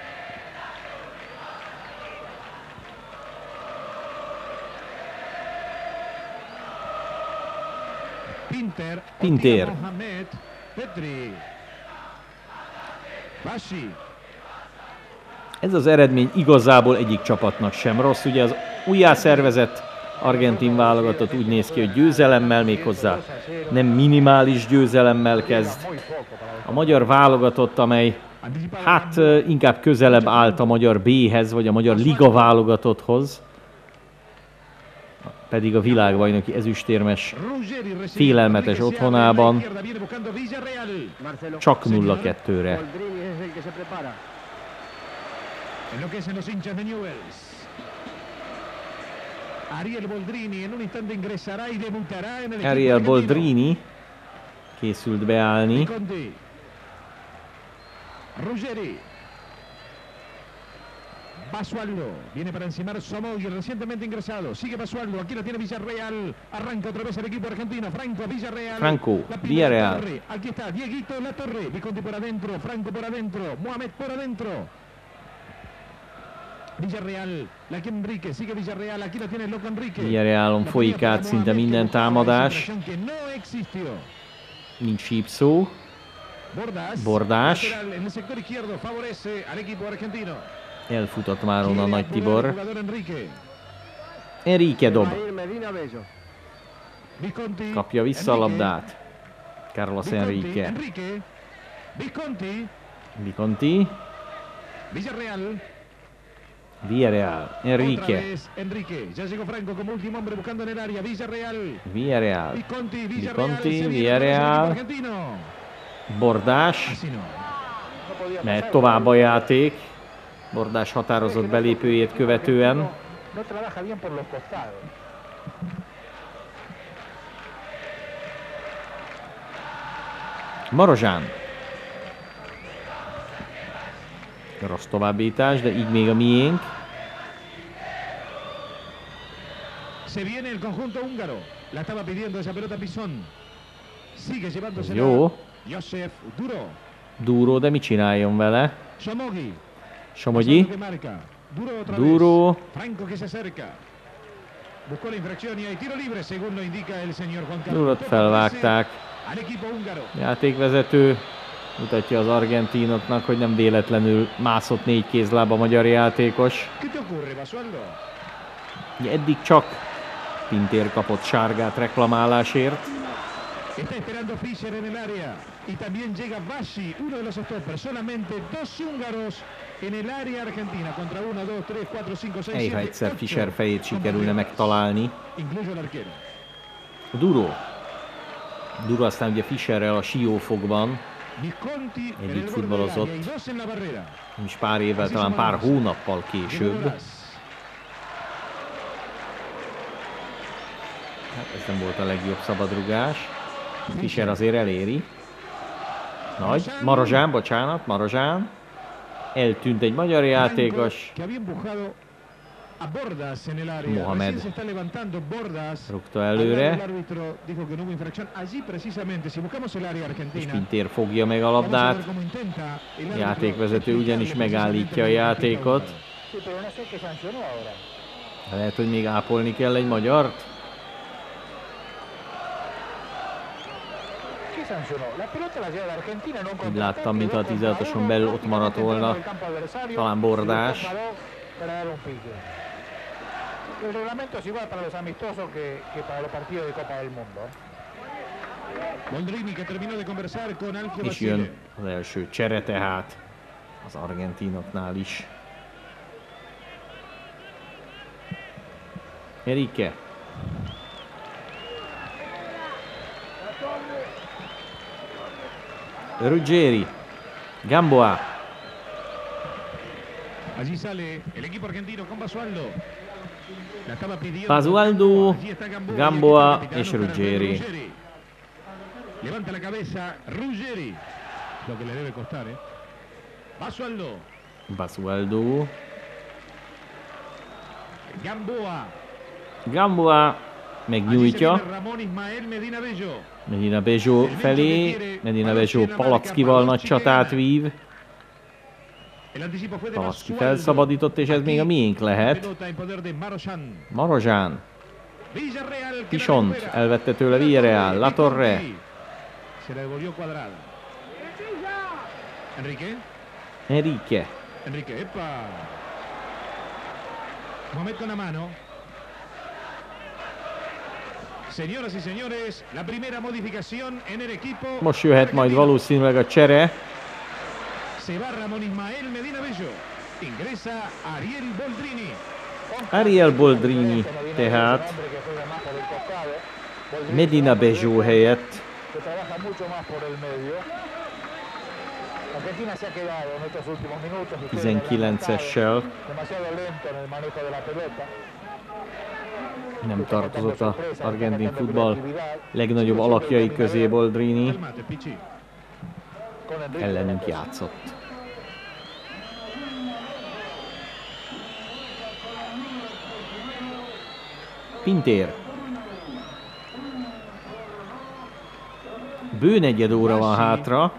Pinter. Mohamed, Petri. Basi. Ez az eredmény igazából egyik csapatnak sem rossz. Ugye az újjászervezett argentin válogatott úgy néz ki, hogy győzelemmel, méghozzá nem minimális győzelemmel kezd. A magyar válogatott, amely hát inkább közelebb állt a magyar B-hez, vagy a magyar liga válogatotthoz, pedig a világbajnoki ezüstérmes félelmetes otthonában csak 0-2-re. Ariel Boldrini készült beállni. Basualdo viene para encimar Somogyi, recientemente ingresado. Sigue Basualdo, aquí la tiene Villarreal. Arranca otra vez el equipo argentino. Franco, Villarreal. Franco, Villarreal. Aquí está Dieguito La Torre. Visconti por adentro, Franco por adentro, Mohamed por adentro. Villarreal, la que Enrique, sigue Villarreal, aquí la tiene Loco Enrique. Villarrealon folyik át szinte minden támadás. Nincs sípszó. Bordás. Elfutott már onnan Nagy Tibor. Enrique dob. Kapja vissza a labdát. Carlos Enrique. Visconti. Villarreal. Enrique. Villarreal. Visconti. Villarreal. Bordás. Mehet tovább a játék. Bordás határozott belépőjét követően. Marozsán. Rossz továbbítás, de így még a miénk. Se viene el conjunto húngaro. La estaba pidiendo esa pelota Pisón. Sigue llevándose. Jó. Josef Duro. Duro, de mit csináljon vele? Somogyi. Somogyi. Duro. Franco que se acerca. Buscó la infracción y hay tiro libre, según lo indica el señor Juan Carlos. Durot felvágták. Játékvezető mutatja az argentinoknak, hogy nem véletlenül mászott 4 kézláb a magyar játékos. Eddig csak Pintér kapott sárgát reklamálásért. Está esperando Fischer en el área y también llega Basi, uno de los stoppers. Solamente 2 húngaros Ej, ha egyszer Fischer fejét sikerülne megtalálni. Duro. Duro aztán ugye Fischerrel a Siófokban együtt futballozott. Nem is pár évvel, talán pár hónappal később. Hát ez nem volt a legjobb szabadrugás. Fischer azért eléri. Nagy. Marozsán, bocsánat, Marozsán. Eltűnt egy magyar játékos. Mohamed rúgta előre. És Pintér fogja meg a labdát. A játékvezető ugyanis megállítja a játékot. Lehet, hogy még ápolni kell egy magyart. Így láttam, mint a 16-oson belül ott maradt volna. Talán Bordás. És jön az első csere tehát az argentinoknál is. Enrique. Ruggeri. Gamboa. Allí sale el equipo argentino con Basualdo. Basualdo, Gamboa és Ruggeri. Levanta la cabeza Ruggeri. Lo que le debe costar, Basualdo. Basualdo. Gamboa megnyújtja. Medina Bello felé. Medina Bello Palackival nagy csatát vív. Palacki felszabadított, és ez még a miénk lehet. Marozsán. Pisont elvette tőle Villarreal. La Torre. Enrique. Mohamed con la mano. Señoras y señores, la primera modificación en el equipo. Most jöhet majd valószínűleg a csere. Se va Ramón Ismael Medina Bello. Ingresa Ariel Boldrini. Ariel Boldrini tehát Medina Bello helyett. 19-essel. Nem tartozott az argentin futball legnagyobb alakjai közé Boldrini. Ellenünk játszott. Pintér. Bő negyed óra van hátra.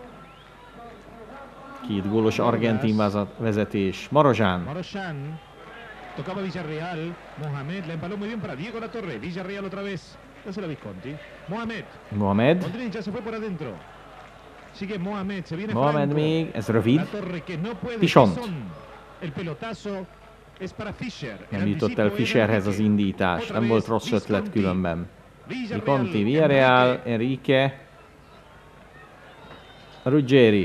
2 gólos argentin vezetés. Marozsán. Tocaba Villarreal. Mohamed la empaló muy bien para Diego La Torre. Villarreal otra vez. Dásela Visconti. Mohamed. Boldrini ya se fue por adentro. Sigue Mohamed. Se viene Mohamed még. Ez rövid. La Torre que no puede. Pisont. El pelotazo es para Fischer. Nem jutott el Fischerhez az indítás. Nem volt rossz ötlet különben. Visconti, Villarreal, Enrique. Ruggeri.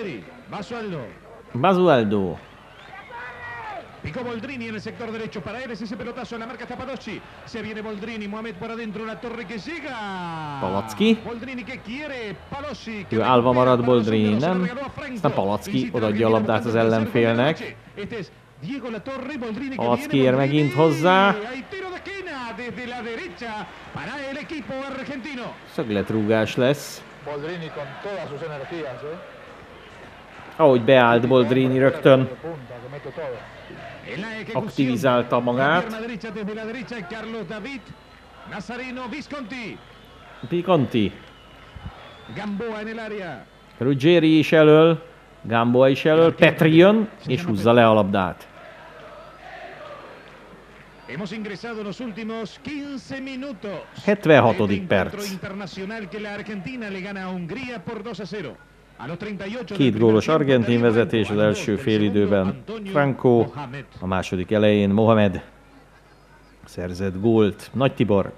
Basualdo. Picó Boldrini en el sector derecho. Para él es ese pelotazo. La marca Tapadossi. Se viene Boldrini. Mohamed por adentro. La Torre que llega. Palacki. Boldrini que quiere. Palossi. Ő állva marad Boldrini, nem? Aztán Palacki odaadja a labdát az ellenfélnek. Palacki ér megint hozzá. Szögletrúgás lesz. Ahogy beállt Boldrini rögtön aktivizálta magát. Visconti. Ruggeri is elöl, Gamboa is elöl, Petri jön és húzza le a labdát. Hemos ingresado en los últimos 15 minutos. 76. perc. 2 gólos argentin vezetés az első félidőben. Franco, a második elején Mohamed szerzett gólt. Nagy Tibor.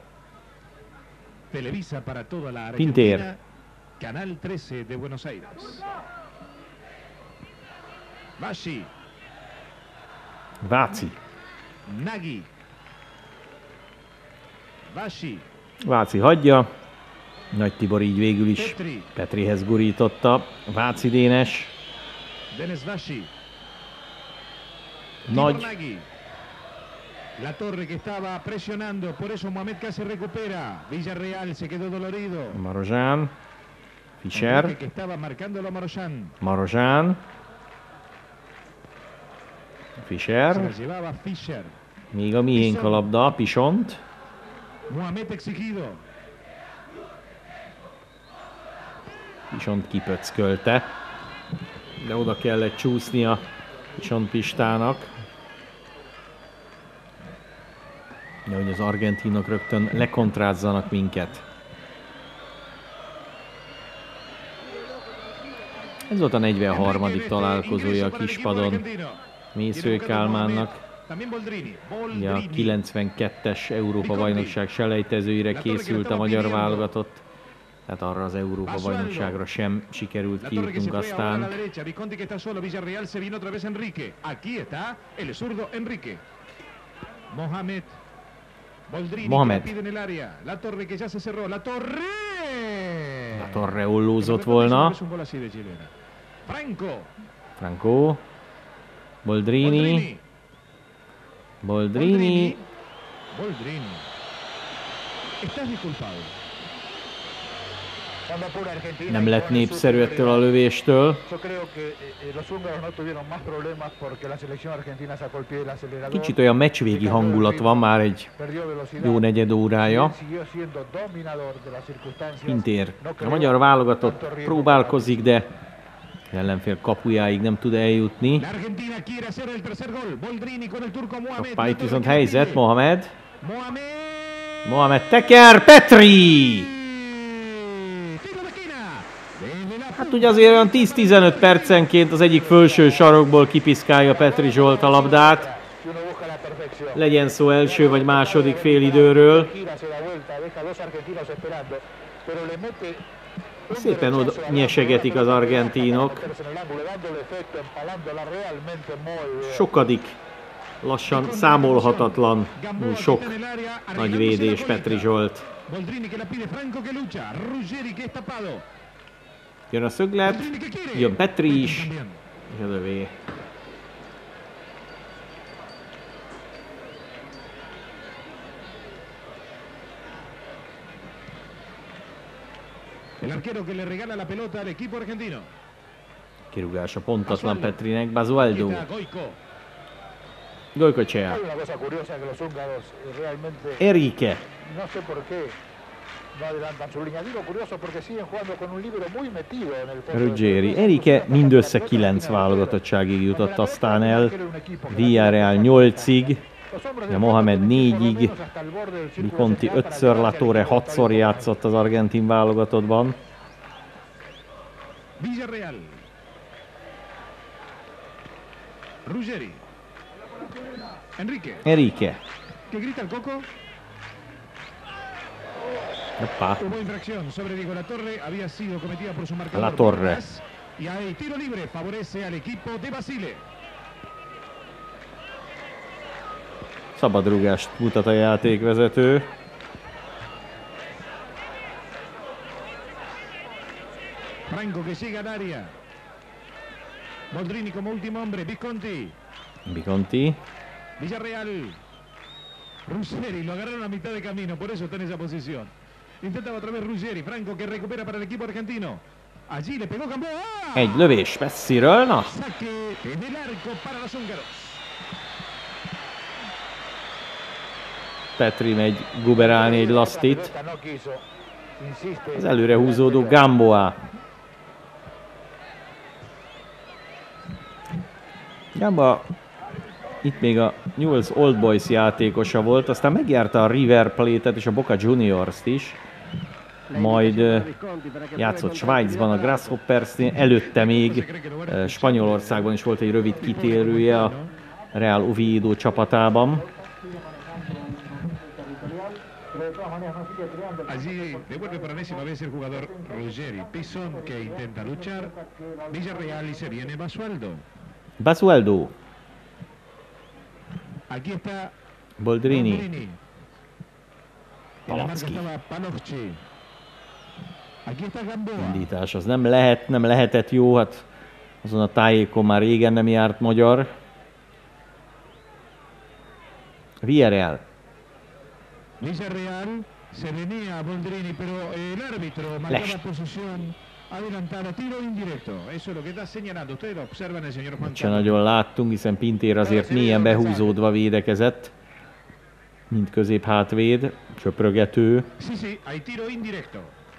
Pintér. Vassi. Váci. Nagy. Vassi. Váci hagyja. Nagy Tibor így végül is Petri. Petrihez gurította. Váci Dénes. Denis Vassi. Nagy. Tibor Nagy. La Torre que estaba presionando, por eso Mohamed K se recupera. Villarreal se quedó dolorido. Marozsán. Fischer. Enrique que estaba marcándolo a Marozsán. Marozsán. Se Fischer. la llevaba Fischer. Még a miénk a labda. Pisont. Mohamed exigido. Pisont kipöckölte. De oda kellett csúsznia Pisont Pistának. Nehogy az argentinok rögtön lekontrázzanak minket. Ez volt a 43. találkozója a kispadon Mészői Kálmánnak. Ugye a 92-es Európa-bajnokság selejtezőire készült a magyar válogatott. Tehát arra az Európa-bajnokságra sem sikerült kijutnunk aztán. Mohamed. La Torre que ya se cerró. La Torre. La Torre ollózott volna. Franco. Franco. Boldrini. Boldrini. Boldrini. Estás disculpado. Nem lett népszerű ettől a lövéstől. Kicsit olyan meccsvégi hangulat van már egy jó negyed órája. Pintér. A magyar válogatott próbálkozik, de ellenfél kapujáig nem tud eljutni. Kapá itt viszont helyzet, Mohamed. Mohamed teker, Petri! Hát ugye azért olyan 10-15 percenként az egyik felső sarokból kipiszkálja Petri Zsolt a labdát. Legyen szó első vagy második félidőről. Szépen oda nyesegetik az argentinok. Sokadik, lassan számolhatatlan, sok nagy védés Petri Zsolt. Jön a szöglet, jön Petri is, és a lövé. El arquero que le regala la pelota al equipo argentino. Kirúgása pontatlan Petrinek, Basualdo. Goycochea. Enrique. Ruggeri. Enrique mindössze 9 válogatottságig jutott aztán el. Villarreal 8-ig. Mohamed 4-ig. Conti 5-ször, La Torre 6-szor játszott az argentin válogatottban. Villarreal. Ruggeri. Enrique. Que grita el Coco. Opa. Hubo infracción sobre Diego La Torre, había sido cometida por su marcador. La Torre. Y ahí tiro libre favorece al equipo de Basile. Szabadrúgást mutat a játékvezető. Franco que llega al área. Boldrini como último hombre, Visconti. Villarreal. Ruggeri lo agarraron a mitad de camino, por eso está en esa posición. Intentaba otra vez Ruggeri, Franco que recupera para el equipo argentino. Allí le pegó Gamboa. Egy lövés messziről, na. Saque del arco para los húngaros. Petri megy guberálni egy lasztit. Az előre húzódó Gamboa. Gamboa itt még a Newell's Old Boys játékosa volt, aztán megjárta a River Plate-et és a Boca Juniors-t is. Majd játszott Svájcban a Grasshoppersnél, előtte még Spanyolországban is volt egy rövid kitérője a Real Oviedo csapatában. Allí devuelve por enésima vez el jugador Ruggeri. Pison que intenta luchar. Villarreal y se viene Basualdo. Basualdo. Aquí está Boldrini. En la marca Palocki. estaba Palocci. Aquí está Gamboa. Indítás az nem lehetett jó, hát azon a tájékon már régen nem járt magyar. Villarreal. Villarreal se venía a Boldrini, pero el árbitro marcaba posición adelantada, tiro indirecto. Eso es lo que está señalando. Ustedes lo observan, el señor Juan Se Carlos. nagyon láttunk, hiszen Pintér azért mélyen behúzódva védekezett. Mint középhátvéd, csöprögető. Sí, hay tiro indirecto.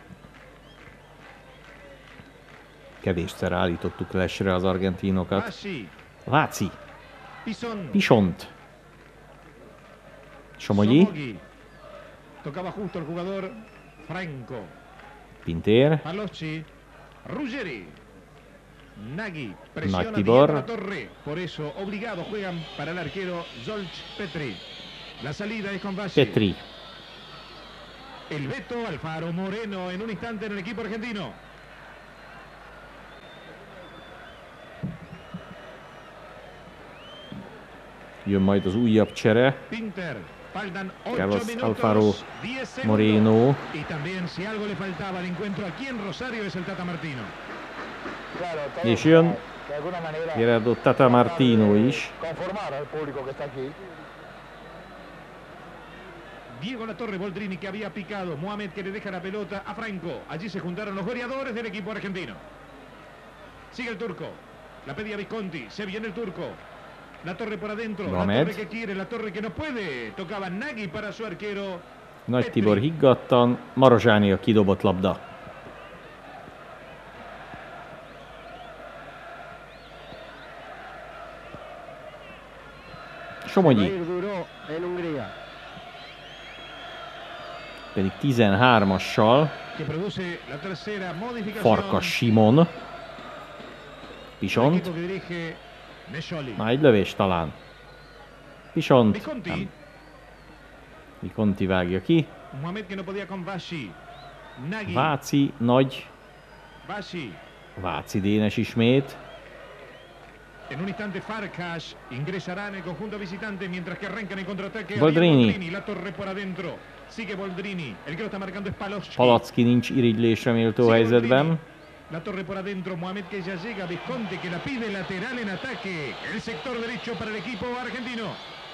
Kevésszer állítottuk lesre az argentinokat. Bassi, Váci. Pison, Pisont. Somogyi. Somogyi. Tocaba justo el jugador Franco. Pintér. Palocci, Ruggeri, Nagy, presiona Nagy bien Tibor. a la Torre, por eso obligados juegan para el arquero Zolch Petri. La salida es con Bassi. Petri. El Beto Alfaro Moreno en un instante en el equipo argentino. Jön majd az újabb csere. Pinter, faltan 8 Carlos minutos, Alfaro 10 segundos. Moreno. Y también si algo le faltaba al encuentro aquí en Rosario es el Tata Martino. Claro, És jön de alguna manera Gerardo Tata Martino is. conformar al público que está aquí. Diego Latorre, Boldrini que había picado, Mohamed que le deja la pelota a Franco. Allí se juntaron los goleadores del equipo argentino. Sigue el turco, la pedía Visconti, se viene el turco. La Torre por adentro, Mohamed. La Torre que quiere, La Torre que no puede. Tocaba Nagy para su arquero. Nagy Petri. Tibor higgadtan, Marozsáni a kidobott labda. Somogyi Duró en Hungría. pedig 13-assal, Que produce la tercera modificación. Farkas Simon. El Pisont. equipo que dirige Nescioli. Na, egy lövés talán. Pisont. Visconti. Nem. Visconti vágja ki. Mohamed que no podía con Bassi. Nagy. Váci, Nagy. Bassi. Váci Dénes ismét. En un instante Farkas ingresará en el conjunto visitante mientras que arrancan en contraataque. Boldrini. Boldrini, La Torre por adentro. Sigue Boldrini. El que lo está marcando es Palocci. Palocki nincs irigylésre méltó Sigue helyzetben. Boldrini. La Torre por adentro. Mohamed que ya llega. Visconti que la pide lateral en ataque. El sector derecho para el equipo argentino.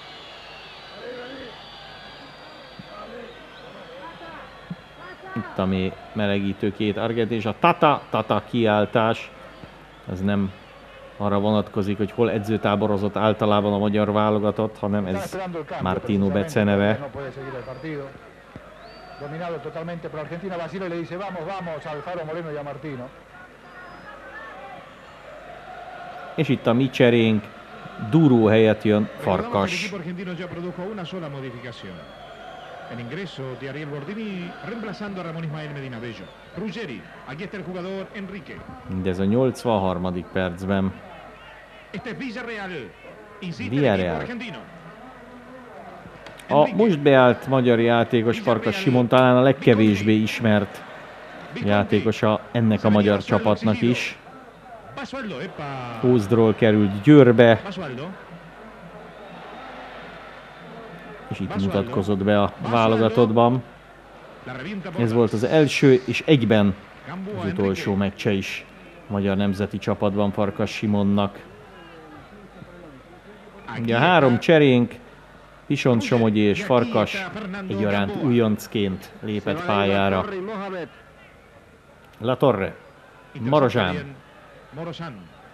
Itt a melegítő két argentin, és a Tata kiáltás. Ez nem arra vonatkozik, hogy hol edzőtáborozott általában a magyar válogatott, hanem ez Martino beceneve. No puede seguir el partido. Dominado totalmente por Argentina. Basile le dice vamos, vamos a Alfaro Moreno y a Martino. És itt a mi cserénk, Duró helyett jön Recordamos que el Farkas. equipo argentino ya produjo una sola modificación. El ingreso de Ariel Boldrini reemplazando a Ramón Ismael Medina Bello. Ruggeri, aquí está el jugador Enrique. Mindez a 83. percben. Este es Villarreal. Insiste Villarreal. el equipo argentino. A Enrique, most beállt magyar játékos Farkas Simon talán a legkevésbé ismert Visconti, játékosa ennek a magyar csapatnak is. Basualdo, epa. Ózdról került Győrbe, Basualdo. és itt mutatkozott be a válogatottban. La revienta por Ez volt az első és egyben Gamboa, az utolsó Enrique. meccse is a magyar nemzeti csapatban Farkas Simonnak. Aquí Ugye a está három cserénk, Pisont, Somogyi és Farkas egyaránt újoncként lépett pályára. Torre y Mohamed. La Torre, Intercepta Marozsán. bien Marozsán.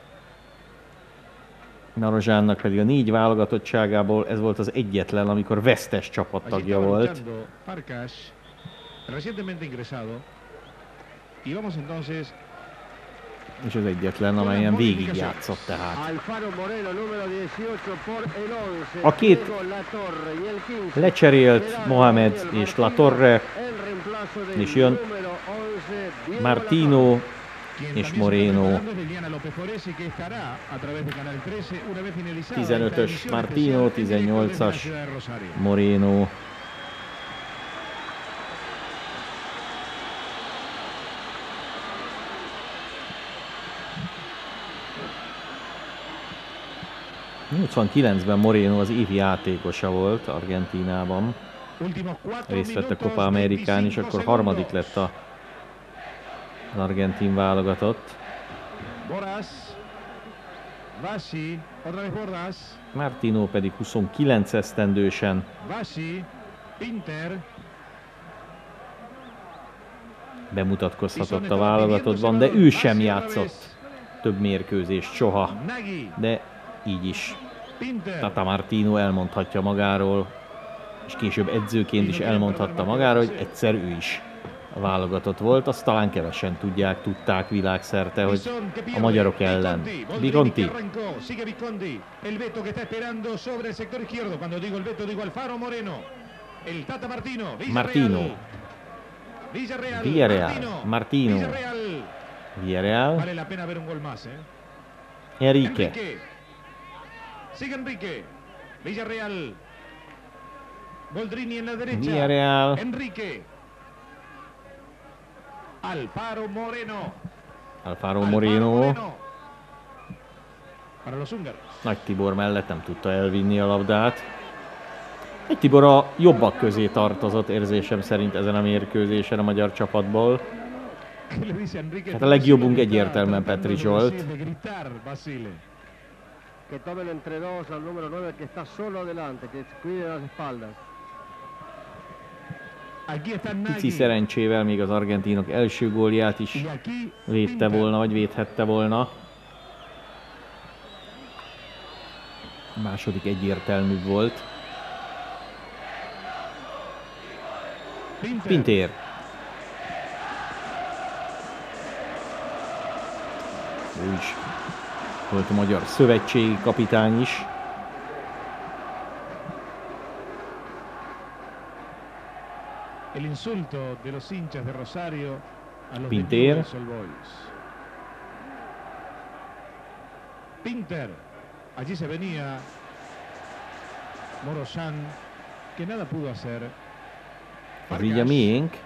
Marozsánnak pedig a 4 válogatottságából ez volt az egyetlen, amikor vesztes Allí csapattagja estaba volt. luchando Farkas, recientemente ingresado. Y vamos entonces És az egyetlen, amelyen végigjátszott tehát. Alfaro Moreno, número 18 por el 11. A két Diego La Torre y el 15. lecserélt Mohamed és La Torre, El reemplazo del és jön número 11, Diego Martino quien és también se Moreno. está preparando es Liliana López Foresi, que estará a través de Canal 13 una vez finalizada 15-ös esta emisión Martino, especial en directo desde la 18-as ciudad de Rosario. Moreno. 89-ben Moreno az évi játékosa volt Argentínában. Részt vett a Copa Amerikán, és akkor harmadik lett az argentin válogatott. Martino pedig 29 esztendősen bemutatkozhatott a válogatottban, de ő sem játszott több mérkőzést soha. De így is Tata Martino elmondhatja magáról, és később edzőként is elmondhatta magáról, hogy egyszer ő is a válogatott volt. Azt talán kevesen tudták világszerte, hogy a magyarok ellen. Visconti. Martino. Villarreal. Martino. Villarreal. Enrique. Sigue Enrique. Villarreal. Boldrini en la derecha. Villarreal. Enrique. Alfaro Moreno. Alfaro Moreno. Para los húngaros. Nagy Tibor mellett nem tudta elvinni a labdát. Nagy Tibor a jobbak közé tartozott érzésem szerint ezen a mérkőzésen a magyar csapatból. Hát a legjobbunk egyértelműen Petri Zsolt. Que tomen entre dos al número 9 que está solo adelante, que cuide las espaldas. Pici szerencsével még az argentinok első gólját is védte volna, vagy védhette volna. A második egyértelmű volt. Pintér. Ő is volt a magyar szövetségi kapitány is. El insulto de los hinchas de Rosario a los Pintér. de Sol Boys. Pinter. Allí se venía Morozán, que nada pudo hacer. Az így a miénk.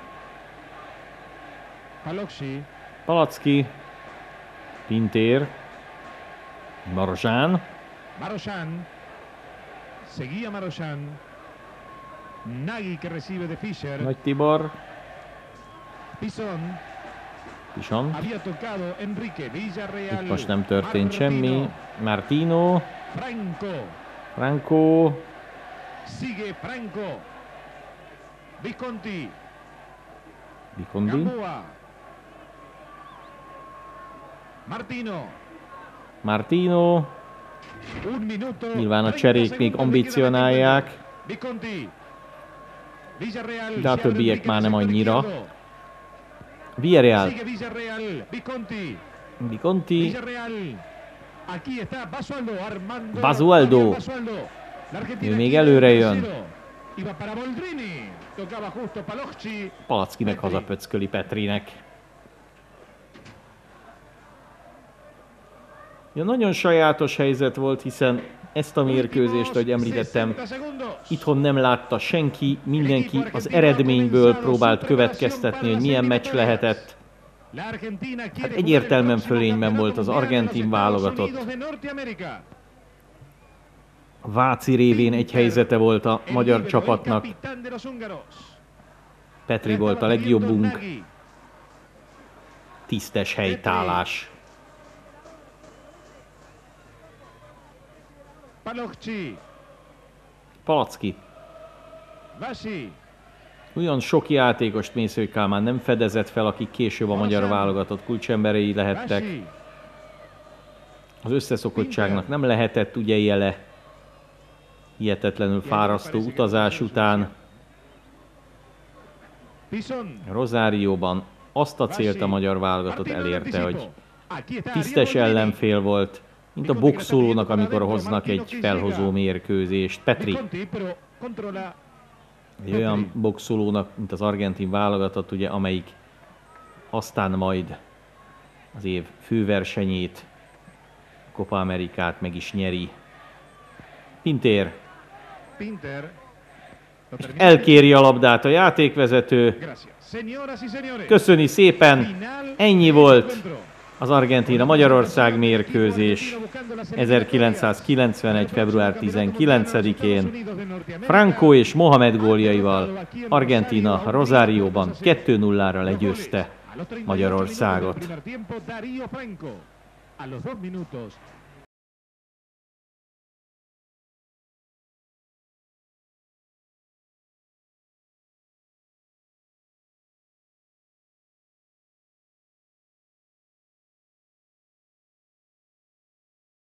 Palacki. Pintér. Marozsán. Marozsán. Seguía Marozsán. Nagy que recibe de Fischer. Nagy Tibor. Pison. Pison. Había tocado Enrique Villarreal. Itt most nem történt semmi. Martino. Franco. Franco. Sigue Franco. Visconti. Visconti. Gamboa. Martino. Martino. Un minuto. Nyilván a cserék még ambicionálják. Visconti. Villarreal. De a többiek már nem annyira. Villarreal. Sigue Villarreal. Visconti. Visconti. Villarreal. Aquí está Basualdo. Armando. Basualdo. Ő még előre jön. Iba para Boldrini. Tocaba justo Palocci. Palacki meg hazapöcköli Petrinek. Ja, nagyon sajátos helyzet volt, hiszen ezt a mérkőzést, ahogy említettem, itthon nem látta senki, mindenki az eredményből próbált következtetni, hogy milyen meccs lehetett. Hát egyértelműen fölényben volt az argentin válogatott. Váci révén egy helyzete volt a magyar csapatnak. Petri volt a legjobbunk. Tisztes helytállás. Palacki. Olyan sok játékost Mészői Kálmán nem fedezett fel, akik később a magyar válogatott kulcsemberei lehettek. Az összeszokottságnak nem lehetett ugye jele. Hihetetlenül fárasztó utazás után. Rosárióban azt a célt a magyar válogatott elérte, hogy tisztes ellenfél volt, mint a boxolónak, amikor hoznak egy felhozó mérkőzést. Petri. Egy olyan boxolónak, mint az argentin válogatott, ugye, amelyik aztán majd az év főversenyét, Copa Amerikát meg is nyeri. Pintér. Elkéri a labdát a játékvezető. Köszöni szépen, ennyi volt. Az Argentína-Magyarország mérkőzés 1991. február 19-én Franco és Mohamed góljaival Argentína Rosárióban 2-0-ra legyőzte Magyarországot. A los 2 minutos